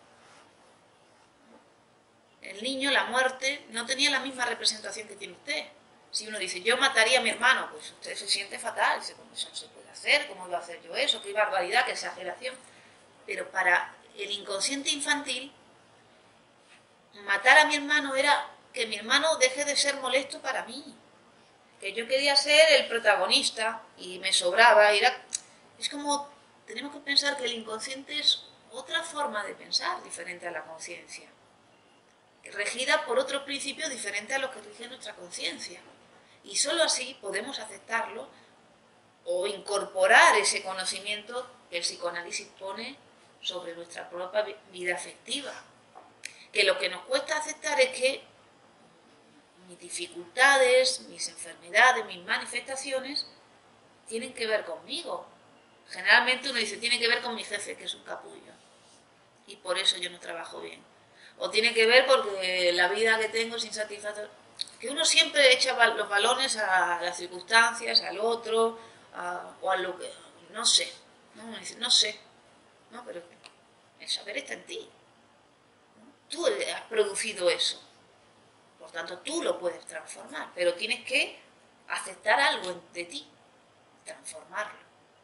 S1: El niño, la muerte, no tenía la misma representación que tiene usted. Si uno dice, yo mataría a mi hermano, pues usted se siente fatal, dice, ¿cómo eso se puede hacer? ¿Cómo iba a hacer yo eso? ¡Qué barbaridad, qué exageración! Pero para el inconsciente infantil, matar a mi hermano era que mi hermano deje de ser molesto para mí. Que yo quería ser el protagonista y me sobraba. Es como, tenemos que pensar que el inconsciente es otra forma de pensar diferente a la conciencia, regida por otros principios diferentes a los que rige nuestra conciencia. Y sólo así podemos aceptarlo o incorporar ese conocimiento que el psicoanálisis pone sobre nuestra propia vida afectiva. Que lo que nos cuesta aceptar es que mis dificultades, mis enfermedades, mis manifestaciones tienen que ver conmigo. Generalmente uno dice, tiene que ver con mi jefe, que es un capullo, y por eso yo no trabajo bien. O tiene que ver porque la vida que tengo es insatisfactoria. Que uno siempre echa los balones a las circunstancias, al otro, o a lo que... No sé. ¿No? Uno dice, no sé. No, pero el saber está en ti. Tú has producido eso. Por tanto, tú lo puedes transformar. Pero tienes que aceptar algo de ti. Transformarlo.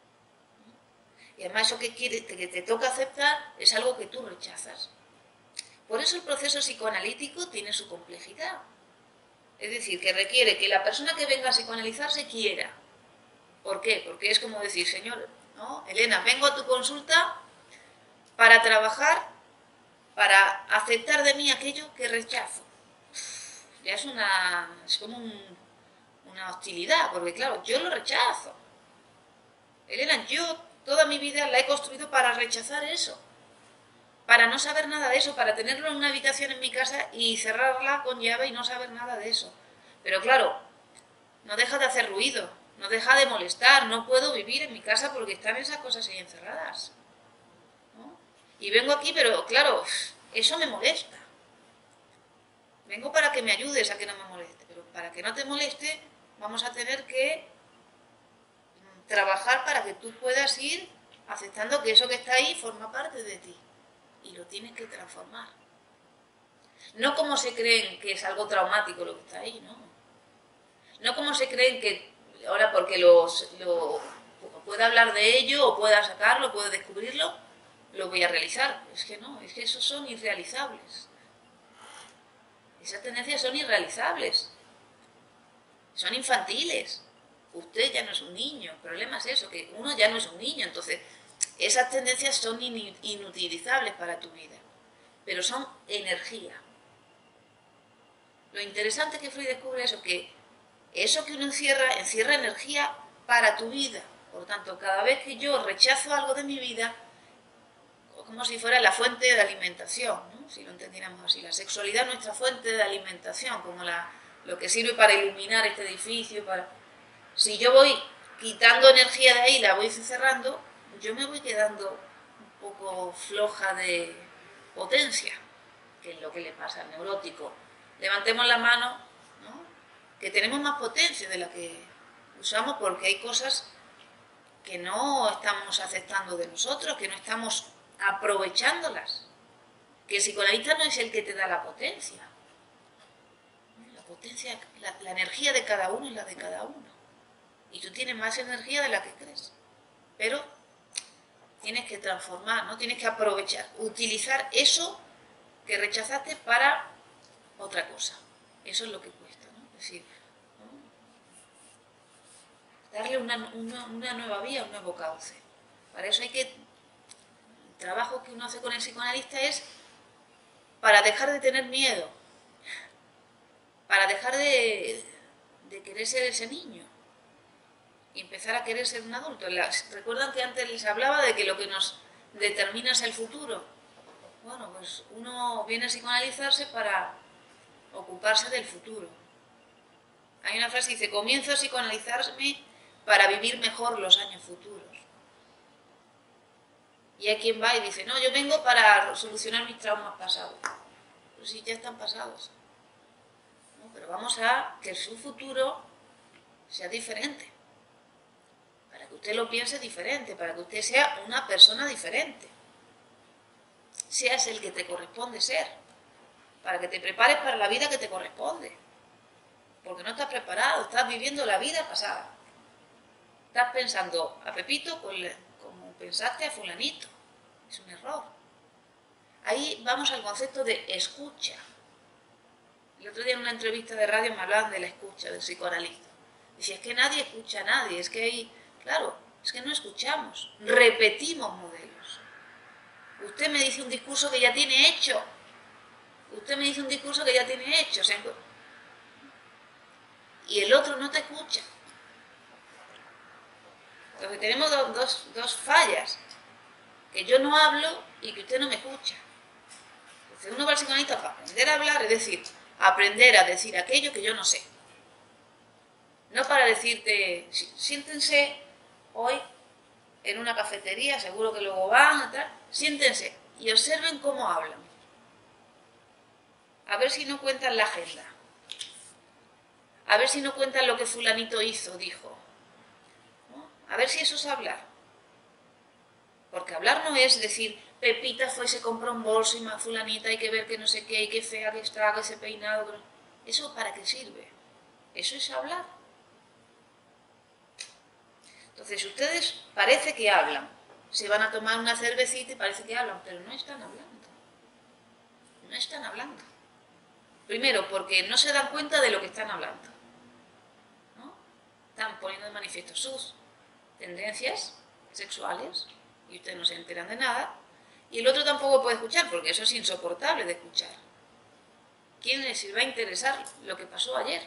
S1: Y además eso que te toca aceptar es algo que tú rechazas. Por eso el proceso psicoanalítico tiene su complejidad. Es decir, que requiere que la persona que venga a psicoanalizarse quiera. ¿Por qué? Porque es como decir, señor, ¿no? Elena, vengo a tu consulta para trabajar, para aceptar de mí aquello que rechazo. Ya es como una hostilidad, porque claro, yo lo rechazo. Elena, yo toda mi vida la he construido para rechazar eso. Para no saber nada de eso, para tenerlo en una habitación en mi casa y cerrarla con llave y no saber nada de eso. Pero claro, no deja de hacer ruido, no deja de molestar, no puedo vivir en mi casa porque están esas cosas ahí encerradas, ¿no? Y vengo aquí, pero claro, eso me molesta. Vengo para que me ayudes a que no me moleste, pero para que no te moleste vamos a tener que trabajar para que tú puedas ir aceptando que eso que está ahí forma parte de ti. Y lo tienes que transformar. No como se creen que es algo traumático lo que está ahí, no. No como se creen que porque pueda hablar de ello, o pueda sacarlo, pueda descubrirlo, lo voy a realizar. Es que no, es que esos son irrealizables. Esas tendencias son irrealizables. Son infantiles. Usted ya no es un niño. El problema es eso, que uno ya no es un niño. Entonces, esas tendencias son inutilizables para tu vida. Pero son energía. Lo interesante es que Freud descubre eso, que eso que uno encierra energía para tu vida. Por lo tanto, cada vez que yo rechazo algo de mi vida, como si fuera la fuente de alimentación, ¿no? Si lo entendiéramos así. La sexualidad es nuestra fuente de alimentación, como lo que sirve para iluminar este edificio. Si yo voy quitando energía de ahí, la voy cerrando, yo me voy quedando un poco floja de potencia, que es lo que le pasa al neurótico. Levantemos la mano, ¿no? Que tenemos más potencia de la que usamos porque hay cosas que no estamos aceptando de nosotros, que no estamos aprovechándolas. Que el psicoanalista no es el que te da la potencia. La potencia, la energía de cada uno es la de cada uno. Y tú tienes más energía de la que crees. Pero tienes que transformar, ¿no? Tienes que aprovechar, utilizar eso que rechazaste para otra cosa. Eso es lo que cuesta, ¿no? Es decir, ¿no? Darle una nueva vía, un nuevo cauce. Para eso hay que... El trabajo que uno hace con el psicoanalista es para dejar de tener miedo, para dejar de querer ser ese niño y empezar a querer ser un adulto. ¿Recuerdan que antes les hablaba de que lo que nos determina es el futuro? Bueno, pues uno viene a psicoanalizarse para ocuparse del futuro. Hay una frase que dice, comienzo a psicoanalizarme para vivir mejor los años futuros. Y hay quien va y dice, no, yo vengo para solucionar mis traumas pasados. Pero sí, ya están pasados. ¿No? Pero vamos a que su futuro sea diferente. Para que usted lo piense diferente, para que usted sea una persona diferente. Seas el que te corresponde ser. Para que te prepares para la vida que te corresponde. Porque no estás preparado, estás viviendo la vida pasada. Estás pensando a Pepito como pensaste a fulanito. Es un error. Ahí vamos al concepto de escucha. El otro día en una entrevista de radio me hablaban de la escucha, del psicoanalista. Decía, es que nadie escucha a nadie, es que hay... Claro, es que no escuchamos, repetimos modelos. Usted me dice un discurso que ya tiene hecho. Usted me dice un discurso que ya tiene hecho. O sea, y el otro no te escucha. Entonces tenemos dos fallas. Que yo no hablo y que usted no me escucha. Entonces uno va al psicoanalista para aprender a hablar, es decir, aprender a decir aquello que yo no sé. No para decirte, siéntense hoy en una cafetería, seguro que luego van a tal, siéntense y observen cómo hablan. A ver si no cuentan la agenda. A ver si no cuentan lo que fulanito hizo, dijo. ¿No? A ver si eso es hablar. Porque hablar no es decir, Pepita fue y se compró un bolso y fulanita hay que ver que no sé qué, y qué fea que está, que ese peinado. ¿Eso para qué sirve? Eso es hablar. Entonces ustedes parece que hablan. Se van a tomar una cervecita y parece que hablan, pero no están hablando. No están hablando. Primero, porque no se dan cuenta de lo que están hablando. ¿No? Están poniendo de manifiesto sus tendencias sexuales y ustedes no se enteran de nada. Y el otro tampoco puede escuchar, porque eso es insoportable de escuchar. ¿Quién les va a interesar lo que pasó ayer?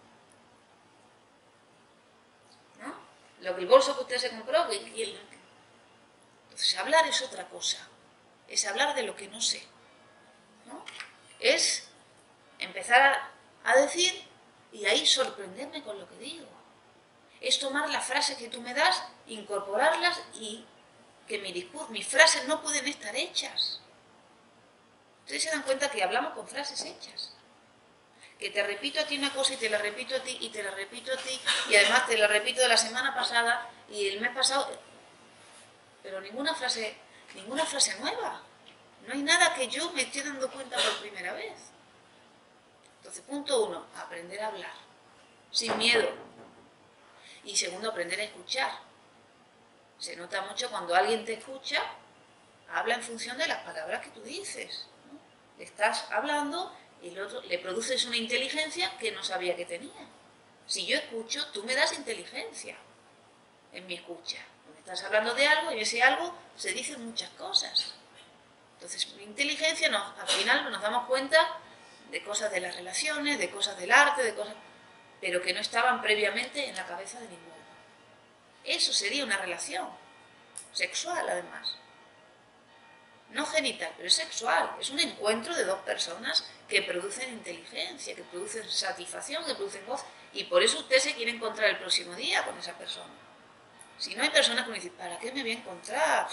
S1: ¿No? Lo que el bolso que usted se compró. Entonces, hablar es otra cosa. Es hablar de lo que no sé. ¿No? Es empezar a decir y ahí sorprenderme con lo que digo. Es tomar las frases que tú me das, incorporarlas y que mis frases no pueden estar hechas. Ustedes se dan cuenta que hablamos con frases hechas. Que te repito a ti una cosa y te la repito a ti y te la repito a ti y además te la repito de la semana pasada y el mes pasado. Pero ninguna frase nueva. No hay nada que yo me esté dando cuenta por primera vez. Entonces, punto 1, aprender a hablar. Sin miedo. Y segundo, aprender a escuchar. Se nota mucho cuando alguien te escucha, habla en función de las palabras que tú dices, ¿no? Le estás hablando y el otro le produces una inteligencia que no sabía que tenía. Si yo escucho, tú me das inteligencia en mi escucha. Me estás hablando de algo y ese algo se dicen muchas cosas. Entonces, mi inteligencia, al final nos damos cuenta de cosas de las relaciones, de cosas del arte, de cosas, pero que no estaban previamente en la cabeza de ninguno. Eso sería una relación sexual, además. No genital, pero es sexual. Es un encuentro de dos personas que producen inteligencia, que producen satisfacción, que producen gozo. Y por eso usted se quiere encontrar el próximo día con esa persona. Si no hay personas que me dicen, ¿para qué me voy a encontrar?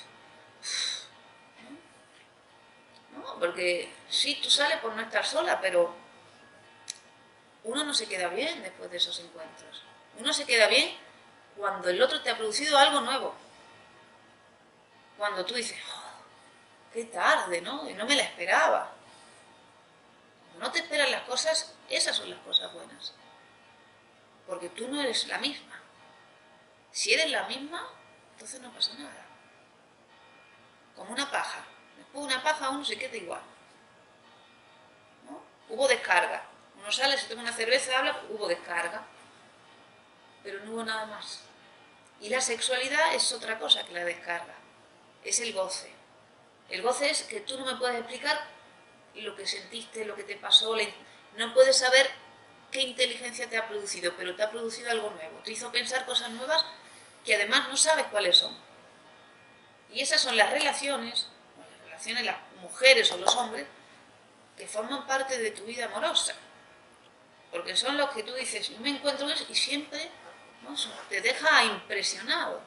S1: ¿No? Porque sí, tú sales por no estar sola, pero uno no se queda bien después de esos encuentros. Uno se queda bien cuando el otro te ha producido algo nuevo. Cuando tú dices, oh, qué tarde, ¿no? Y no me la esperaba. Cuando no te esperas las cosas, esas son las cosas buenas. Porque tú no eres la misma. Si eres la misma, entonces no pasa nada. Como una paja. Después de una paja uno se queda igual. ¿No? Hubo descarga. Uno sale, se toma una cerveza, habla, hubo descarga. Pero no hubo nada más. Y la sexualidad es otra cosa que la descarga. Es el goce. El goce es que tú no me puedes explicar lo que sentiste, lo que te pasó. No puedes saber qué inteligencia te ha producido, pero te ha producido algo nuevo. Te hizo pensar cosas nuevas que además no sabes cuáles son. Y esas son las relaciones las mujeres o los hombres, que forman parte de tu vida amorosa. Porque son los que tú dices, yo me encuentro eso y siempre, ¿no?, te deja impresionado.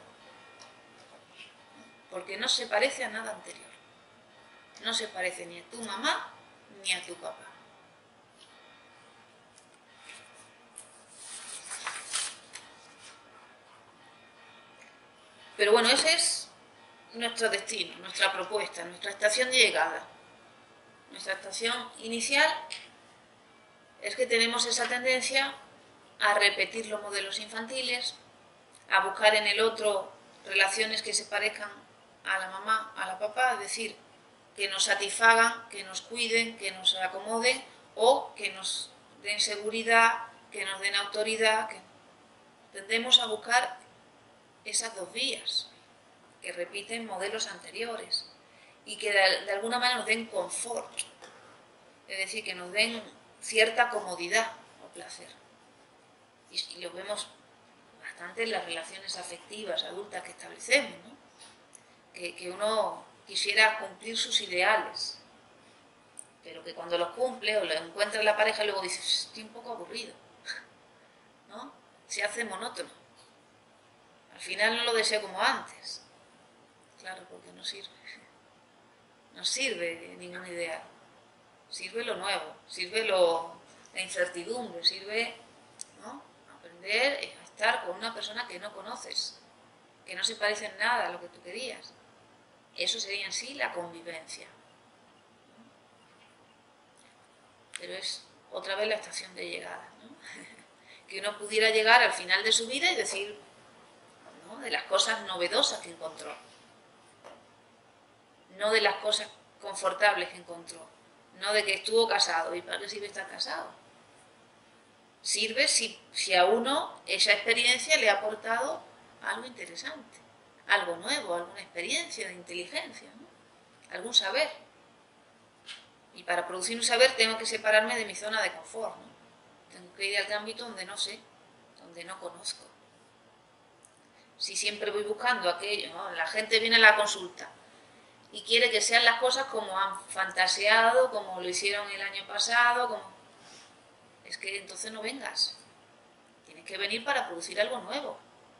S1: Porque no se parece a nada anterior. No se parece ni a tu mamá ni a tu papá. Pero bueno, ese es nuestro destino, nuestra propuesta, nuestra estación de llegada. Nuestra estación inicial es que tenemos esa tendencia a repetir los modelos infantiles, a buscar en el otro relaciones que se parezcan a la mamá, a la papá, es decir, que nos satisfagan, que nos cuiden, que nos acomoden o que nos den seguridad, que nos den autoridad. Tendemos a buscar esas dos vías que repiten modelos anteriores y que de alguna manera nos den confort, es decir, que nos den cierta comodidad o placer. Y lo vemos bastante en las relaciones afectivas adultas que establecemos, ¿no? Que uno quisiera cumplir sus ideales, pero que cuando los cumple o los encuentra en la pareja luego dice, estoy un poco aburrido, ¿no? Se hace monótono. Al final no lo deseo como antes. Claro, porque no sirve. No sirve ningún ideal. Sirve lo nuevo, sirve la incertidumbre, sirve, ¿no?, aprender a estar con una persona que no conoces, que no se parece en nada a lo que tú querías. Eso sería en sí la convivencia. Pero es otra vez la estación de llegada, ¿no? Que uno pudiera llegar al final de su vida y decir, ¿no?, de las cosas novedosas que encontró, no de las cosas confortables que encontró, no de que estuvo casado. ¿Y para qué sirve estar casado? Sirve si a uno esa experiencia le ha aportado algo interesante, algo nuevo, alguna experiencia de inteligencia, ¿no?, algún saber. Y para producir un saber tengo que separarme de mi zona de confort, ¿no? Tengo que ir al ámbito donde no sé, donde no conozco. Si siempre voy buscando aquello, ¿no? La gente viene a la consulta y quiere que sean las cosas como han fantaseado, como lo hicieron el año pasado, es que entonces no vengas. Tienes que venir para producir algo nuevo.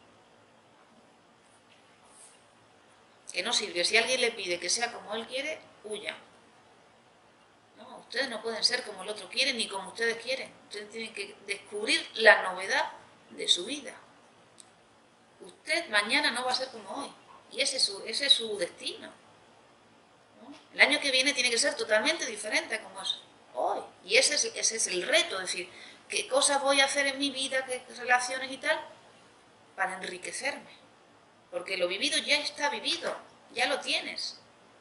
S1: Que no sirve. Si alguien le pide que sea como él quiere, huya. No, ustedes no pueden ser como el otro quiere ni como ustedes quieren. Ustedes tienen que descubrir la novedad de su vida. Usted mañana no va a ser como hoy. Y ese es su destino. El año que viene tiene que ser totalmente diferente como es hoy. Y ese es el reto, es decir, qué cosas voy a hacer en mi vida, qué relaciones y tal, para enriquecerme. Porque lo vivido ya está vivido, ya lo tienes.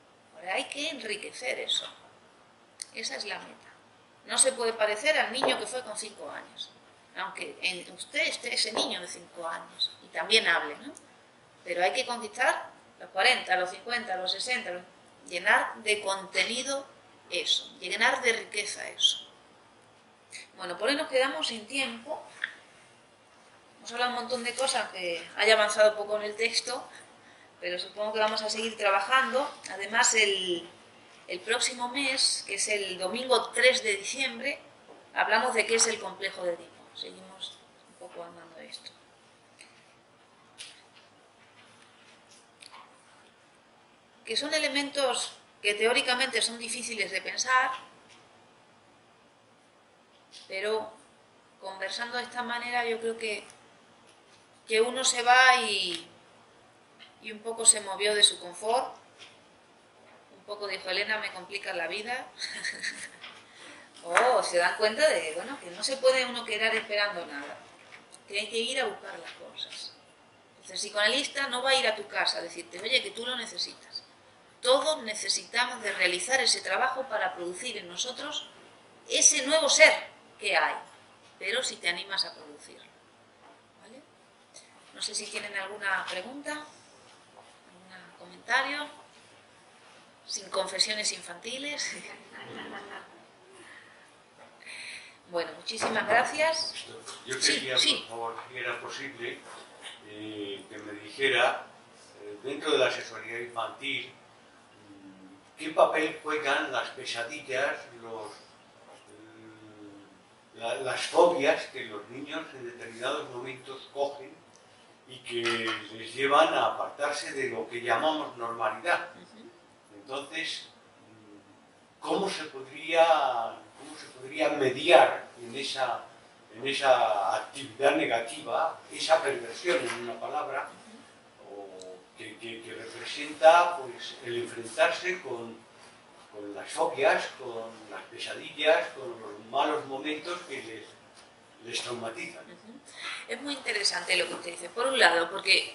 S1: Ahora hay que enriquecer eso. Esa es la meta. No se puede parecer al niño que fue con 5 años. Aunque en usted esté ese niño de 5 años y también hable, ¿no? Pero hay que conquistar los 40, los 50, los 60, llenar de contenido eso, llenar de riqueza eso. Bueno, por ahí nos quedamos sin tiempo. Hemos hablado un montón de cosas, que haya avanzado poco en el texto, pero supongo que vamos a seguir trabajando. Además, el próximo mes, que es el domingo 3 de diciembre, hablamos de qué es el complejo de Edipo. Seguimos un poco andando esto. Que son elementos que teóricamente son difíciles de pensar, pero conversando de esta manera yo creo que uno se va y un poco se movió de su confort, un poco dijo, Elena, me complica la vida. Se dan cuenta de, bueno, que no se puede uno quedar esperando nada, que hay que ir a buscar las cosas. Entonces, el psicoanalista no va a ir a tu casa a decirte, oye, que tú lo necesitas. Todos necesitamos de realizar ese trabajo para producir en nosotros ese nuevo ser que hay, pero si te animas a producirlo. ¿Vale? No sé si tienen alguna pregunta, algún comentario, sin confesiones infantiles. Bueno, muchísimas gracias.
S2: Yo quería, por favor, si era posible, que me dijera, dentro de la sexualidad infantil, ¿qué papel juegan las pesadillas, las fobias que los niños en determinados momentos cogen y que les llevan a apartarse de lo que llamamos normalidad? Entonces, ¿cómo se podría mediar en esa actividad negativa, esa perversión, en una palabra, que representa pues, el enfrentarse con las fobias, con las pesadillas, con los malos momentos que les traumatizan?
S1: Es muy interesante lo que usted dice. Por un lado, porque,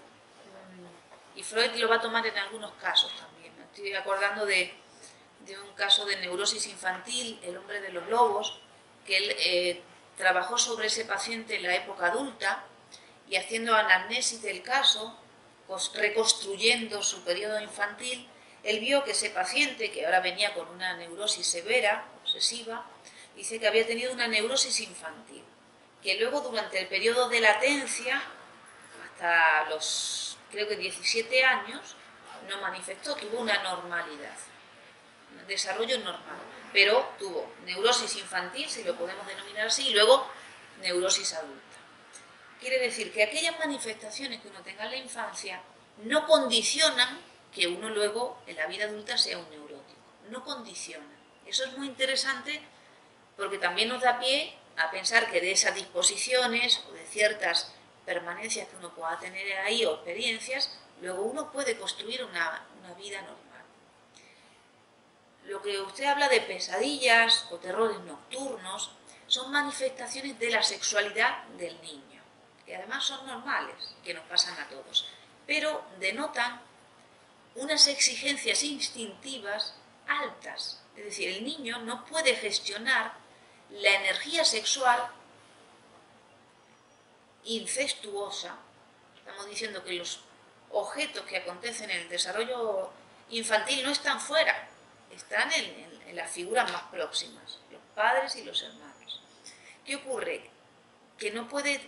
S1: y Freud lo va a tomar en algunos casos también, me estoy acordando de un caso de neurosis infantil, El hombre de los lobos, que él trabajó sobre ese paciente en la época adulta y haciendo anamnesis del caso, pues reconstruyendo su periodo infantil, él vio que ese paciente, que ahora venía con una neurosis severa, obsesiva, dice que había tenido una neurosis infantil, que luego durante el periodo de latencia, hasta los, creo que 17 años, no manifestó, tuvo una normalidad, un desarrollo normal, pero tuvo neurosis infantil, si lo podemos denominar así, y luego neurosis adulta. Quiere decir que aquellas manifestaciones que uno tenga en la infancia no condicionan que uno luego en la vida adulta sea un neurótico, no condicionan. Eso es muy interesante porque también nos da pie a pensar que de esas disposiciones o de ciertas permanencias que uno pueda tener ahí o experiencias, luego uno puede construir una vida normal. Lo que usted habla de pesadillas o terrores nocturnos son manifestaciones de la sexualidad del niño, que además son normales, que nos pasan a todos, pero denotan unas exigencias instintivas altas. Es decir, el niño no puede gestionar la energía sexual incestuosa. Estamos diciendo que los objetos que acontecen en el desarrollo infantil no están fuera, están en las figuras más próximas, los padres y los hermanos. ¿Qué ocurre? Que no puede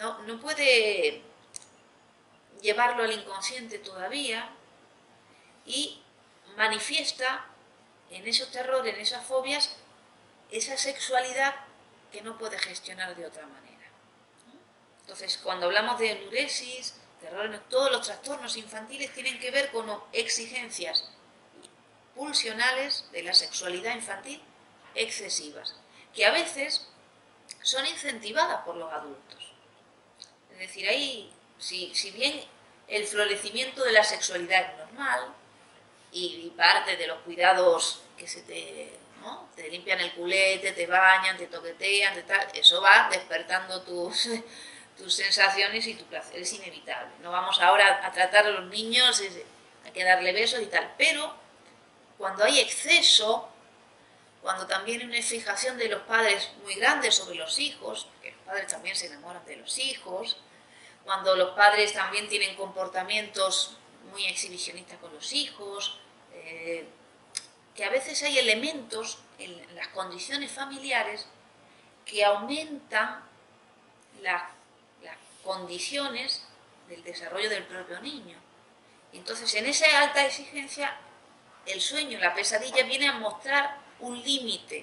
S1: llevarlo al inconsciente todavía y manifiesta en esos terrores, en esas fobias, esa sexualidad que no puede gestionar de otra manera. Entonces, cuando hablamos de enuresis, terror, todos los trastornos infantiles tienen que ver con exigencias pulsionales de la sexualidad infantil excesivas, que a veces son incentivadas por los adultos. Es decir, ahí, si bien el florecimiento de la sexualidad es normal y parte de los cuidados que te limpian el culete, te bañan, te toquetean, eso va despertando tus sensaciones y tu placer, es inevitable. No vamos ahora a tratar a los niños, hay que darle besos y tal, pero cuando hay exceso, cuando también hay una fijación de los padres muy grande sobre los hijos, porque los padres también se enamoran de los hijos, cuando los padres también tienen comportamientos muy exhibicionistas con los hijos, que a veces hay elementos en las condiciones familiares que aumentan las condiciones del desarrollo del propio niño. Entonces, en esa alta exigencia, el sueño, la pesadilla, viene a mostrar un límite,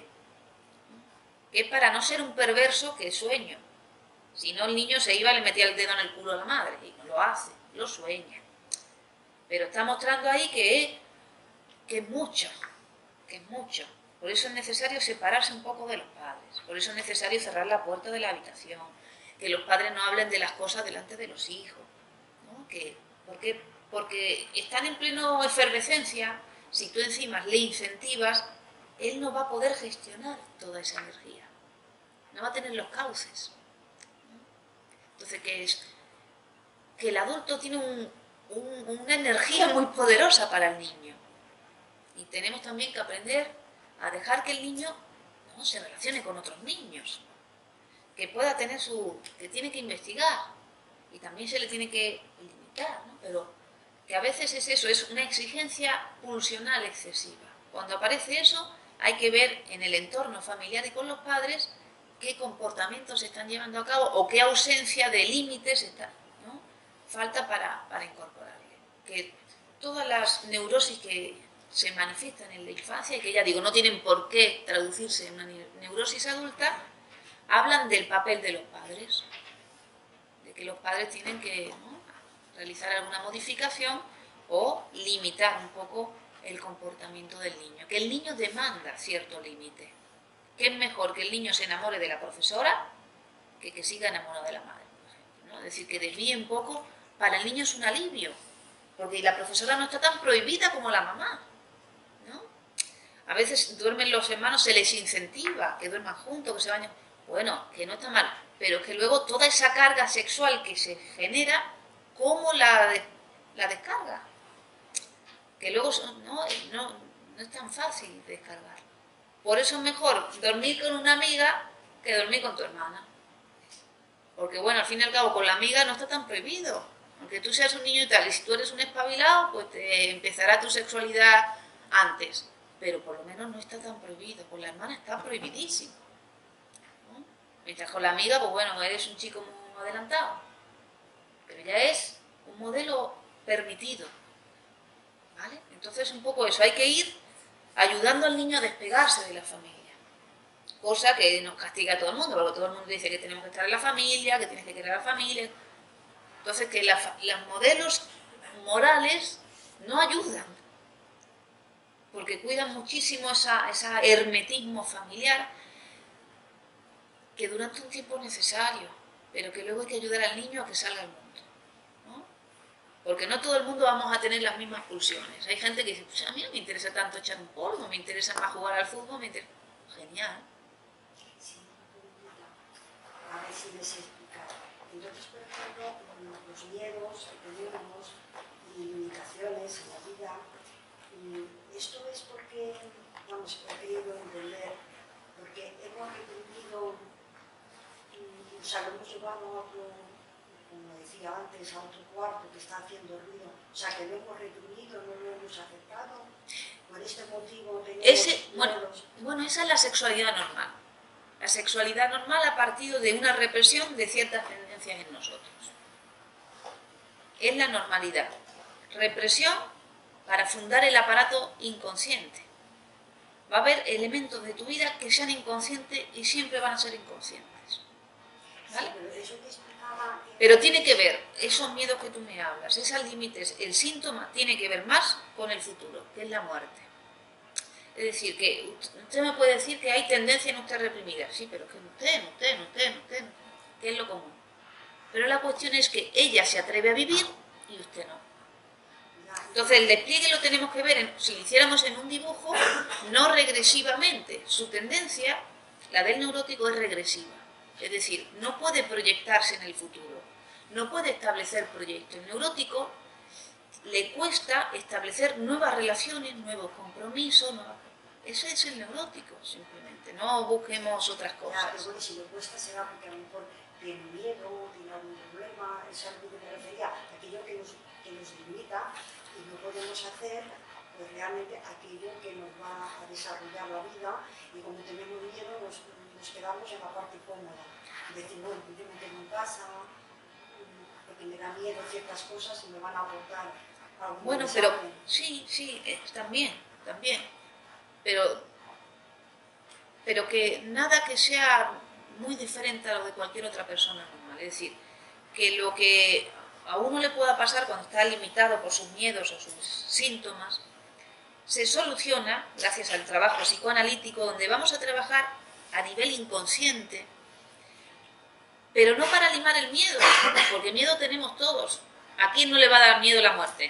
S1: que es para no ser un perverso que sueño. Si no, el niño se iba y le metía el dedo en el culo a la madre, y no lo hace, lo sueña. Pero está mostrando ahí que es mucho, que es mucho. Por eso es necesario separarse un poco de los padres, por eso es necesario cerrar la puerta de la habitación, que los padres no hablen de las cosas delante de los hijos, ¿no? Porque están en pleno efervescencia. Si tú encima le incentivas, él no va a poder gestionar toda esa energía, no va a tener los cauces. Entonces, ¿qué es? Que el adulto tiene una energía muy poderosa para el niño, y tenemos también que aprender a dejar que el niño no se relacione con otros niños, que pueda tener que tiene que investigar, y también se le tiene que limitar, ¿no? Pero que a veces es eso, es una exigencia pulsional excesiva. Cuando aparece eso, hay que ver en el entorno familiar y con los padres qué comportamientos se están llevando a cabo o qué ausencia de límites ¿no? falta para incorporarle. Que todas las neurosis que se manifiestan en la infancia, y que ya digo, no tienen por qué traducirse en una neurosis adulta, hablan del papel de los padres, de que los padres tienen que, ¿no?, realizar alguna modificación o limitar un poco el comportamiento del niño, que el niño demanda cierto límite, que es mejor que el niño se enamore de la profesora que siga enamorado de la madre, por ejemplo, ¿no? Es decir, que desvíe un poco, para el niño es un alivio, porque la profesora no está tan prohibida como la mamá, ¿no? A veces duermen los hermanos, se les incentiva que duerman juntos, que se bañen, bueno, que no está mal, pero que luego toda esa carga sexual que se genera, ¿cómo la descarga? Que luego no es tan fácil descargar. Por eso es mejor dormir con una amiga que dormir con tu hermana. Porque bueno, al fin y al cabo con la amiga no está tan prohibido. Aunque tú seas un niño y tal, y si tú eres un espabilado, pues te empezará tu sexualidad antes. Pero por lo menos no está tan prohibido. Con la hermana está prohibidísimo, ¿no? Mientras con la amiga, pues bueno, eres un chico muy adelantado. Pero ya es un modelo permitido, ¿vale? Entonces un poco eso, hay que ir ayudando al niño a despegarse de la familia, cosa que nos castiga a todo el mundo, porque todo el mundo dice que tenemos que estar en la familia, que tienes que querer a la familia. Entonces que los modelos morales no ayudan, porque cuidan muchísimo ese hermetismo familiar, que durante un tiempo es necesario, pero que luego hay que ayudar al niño a que salga al mundo, ¿no? Porque no todo el mundo vamos a tener las mismas pulsiones. Hay gente que dice, pues a mí no me interesa tanto echar un polvo, me interesa más jugar al fútbol, Genial.
S3: Sí, a ver si les explicar. Entonces, por ejemplo, los miedos que tenemos y limitaciones en la vida, esto es porque, vamos, he querido entender, porque hemos reprimido, o sea, lo hemos llevado a otro, como decía antes, a otro cuarto que está haciendo ruido, o sea, que lo hemos reprimido, no lo hemos aceptado, por este motivo tenemos
S1: bueno, esa es la sexualidad normal. La sexualidad normal ha partido de una represión de ciertas tendencias en nosotros. Es la normalidad. Represión para fundar el aparato inconsciente. Va a haber elementos de tu vida que sean inconscientes y siempre van a ser inconscientes, ¿vale? Pero tiene que ver, esos miedos que tú me hablas, esos límites, el síntoma tiene que ver más con el futuro, que es la muerte. Es decir, que usted me puede decir que hay tendencia en usted reprimida, sí, pero que usted, que es lo común. Pero la cuestión es que ella se atreve a vivir y usted no. Entonces el despliegue lo tenemos que ver, si lo hiciéramos en un dibujo, no regresivamente. Su tendencia, la del neurótico, es regresiva. Es decir, no puede proyectarse en el futuro, no puede establecer proyectos. El neurótico le cuesta establecer nuevas relaciones, nuevos compromisos, ese es el neurótico, simplemente. No busquemos otras cosas.
S3: Pero bueno, si le cuesta será porque a lo mejor tiene miedo, tiene algún problema, es algo que me refería, aquello que nos limita y no podemos hacer pues realmente aquello que nos va a desarrollar la vida, y como tenemos miedo nos quedamos en la parte cómoda. Decir, bueno, yo me quedo en casa, porque me da miedo ciertas cosas y me van a aportar algún
S1: Bueno,
S3: mensaje.
S1: pero sí, también. Pero que nada que sea muy diferente a lo de cualquier otra persona normal. Es decir, que lo que a uno le pueda pasar cuando está limitado por sus miedos o sus síntomas, se soluciona gracias al trabajo psicoanalítico, donde vamos a trabajar a nivel inconsciente, pero no para limar el miedo, porque miedo tenemos todos. ¿A quién no le va a dar miedo la muerte?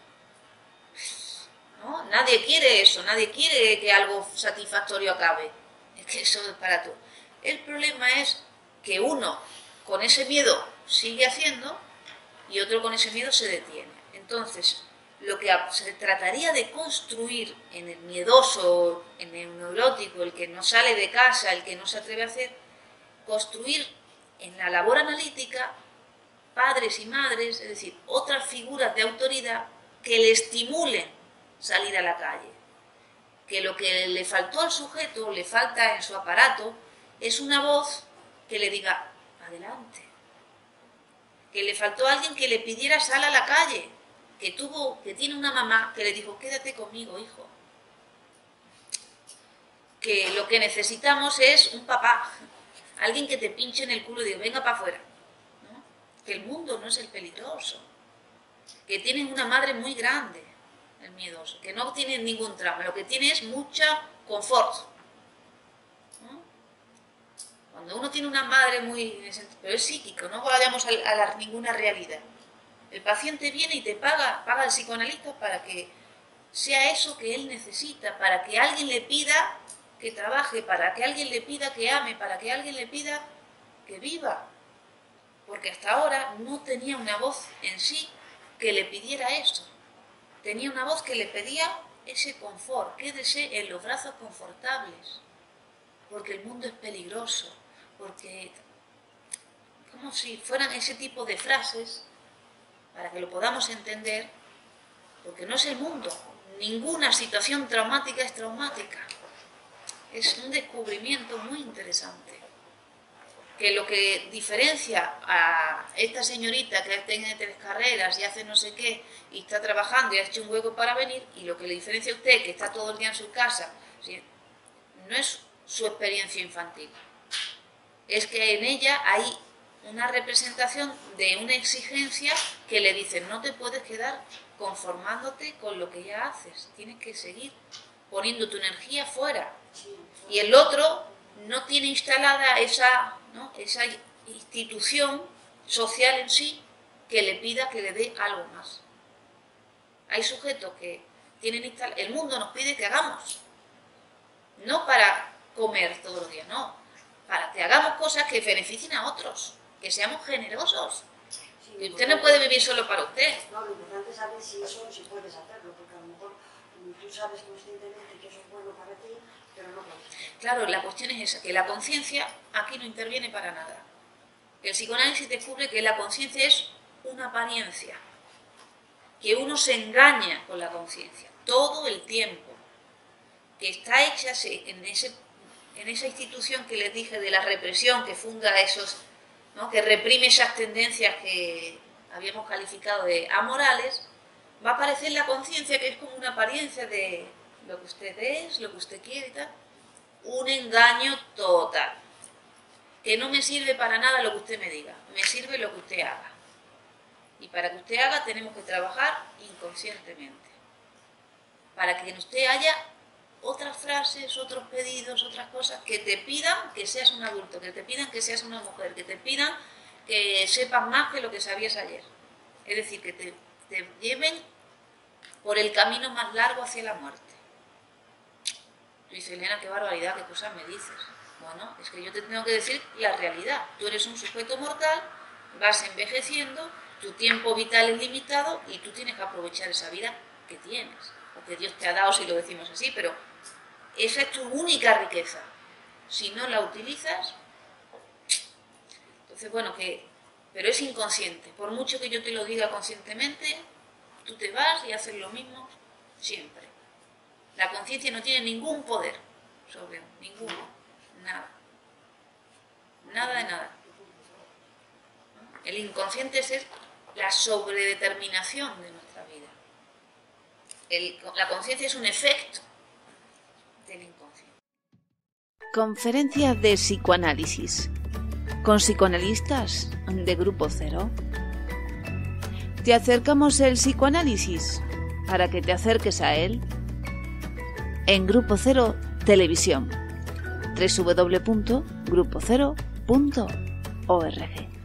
S1: ¿No? Nadie quiere eso, nadie quiere que algo satisfactorio acabe. Es que eso es para todo. El problema es que uno con ese miedo sigue haciendo y otro con ese miedo se detiene. Entonces, lo que se trataría de construir en el miedoso, en el neurótico, el que no sale de casa, el que no se atreve a hacer, construir en la labor analítica padres y madres, es decir, otras figuras de autoridad que le estimulen salir a la calle. Que lo que le faltó al sujeto, le falta en su aparato, es una voz que le diga, adelante. Que le faltó a alguien que le pidiera sal a la calle, que tiene una mamá que le dijo, quédate conmigo, hijo. Que lo que necesitamos es un papá, alguien que te pinche en el culo y diga, venga para afuera. ¿No? Que el mundo no es el peligroso. Que tienes una madre muy grande, el miedoso, que no tiene ningún trauma, lo que tiene es mucha confort. ¿No? Cuando uno tiene una madre muy... pero es psíquico, no vayamos a ninguna realidad. El paciente viene y te paga el psicoanalista para que sea eso que él necesita, para que alguien le pida que trabaje, para que alguien le pida que ame, para que alguien le pida que viva. Porque hasta ahora no tenía una voz en sí que le pidiera eso. Tenía una voz que le pedía ese confort, quédese en los brazos confortables, porque el mundo es peligroso, porque como si fueran ese tipo de frases, para que lo podamos entender, porque no es el mundo, ninguna situación traumática es traumática. Es un descubrimiento muy interesante, que lo que diferencia a esta señorita que tiene 3 carreras y hace no sé qué y está trabajando y ha hecho un hueco para venir, y lo que le diferencia a usted, que está todo el día en su casa, ¿sí? No es su experiencia infantil, es que en ella hay una representación de una exigencia que le dice, no te puedes quedar conformándote con lo que ya haces, tienes que seguir poniendo tu energía fuera. Y el otro no tiene instalada esa institución social en sí que le pida que le dé algo más. Hay sujetos que tienen instalado, el mundo nos pide que hagamos, no para comer todos los días, no, para que hagamos cosas que beneficien a otros, que seamos generosos. Y usted no puede vivir solo para usted.
S3: No, lo importante es saber si eso si puedes hacerlo, porque a lo mejor tú sabes conscientemente que eso es bueno para ti, pero no puedes.
S1: Claro, la cuestión es esa, que la conciencia aquí no interviene para nada. El psicoanálisis descubre que la conciencia es una apariencia, que uno se engaña con la conciencia todo el tiempo, que está hecha en esa institución que les dije de la represión, que funda esos, ¿no? Que reprime esas tendencias que habíamos calificado de amorales. Va a aparecer la conciencia, que es como una apariencia de lo que usted es, lo que usted quiere y tal. Un engaño total, que no me sirve para nada lo que usted me diga, me sirve lo que usted haga. Y para que usted haga tenemos que trabajar inconscientemente, para que en usted haya otras frases, otros pedidos, otras cosas que te pidan que seas un adulto, que te pidan que seas una mujer, que te pidan que sepas más que lo que sabías ayer. Es decir, que te lleven por el camino más largo hacia la muerte. Tú dices, Elena, qué barbaridad, qué cosas me dices. Bueno, es que yo te tengo que decir la realidad. Tú eres un sujeto mortal, vas envejeciendo tu tiempo vital es limitado y tú tienes que aprovechar esa vida que tienes, o que Dios te ha dado, si lo decimos así, pero esa es tu única riqueza. Si no la utilizas, entonces bueno, pero es inconsciente. Por mucho que yo te lo diga conscientemente, tú te vas y haces lo mismo siempre. La conciencia no tiene ningún poder sobre ninguno, nada. Nada de nada. El inconsciente es la sobredeterminación de nuestra vida. La conciencia es un efecto del inconsciente.
S4: Conferencia de psicoanálisis con psicoanalistas de Grupo Cero. Te acercamos el psicoanálisis para que te acerques a él en Grupo Cero Televisión, www.grupocero.org.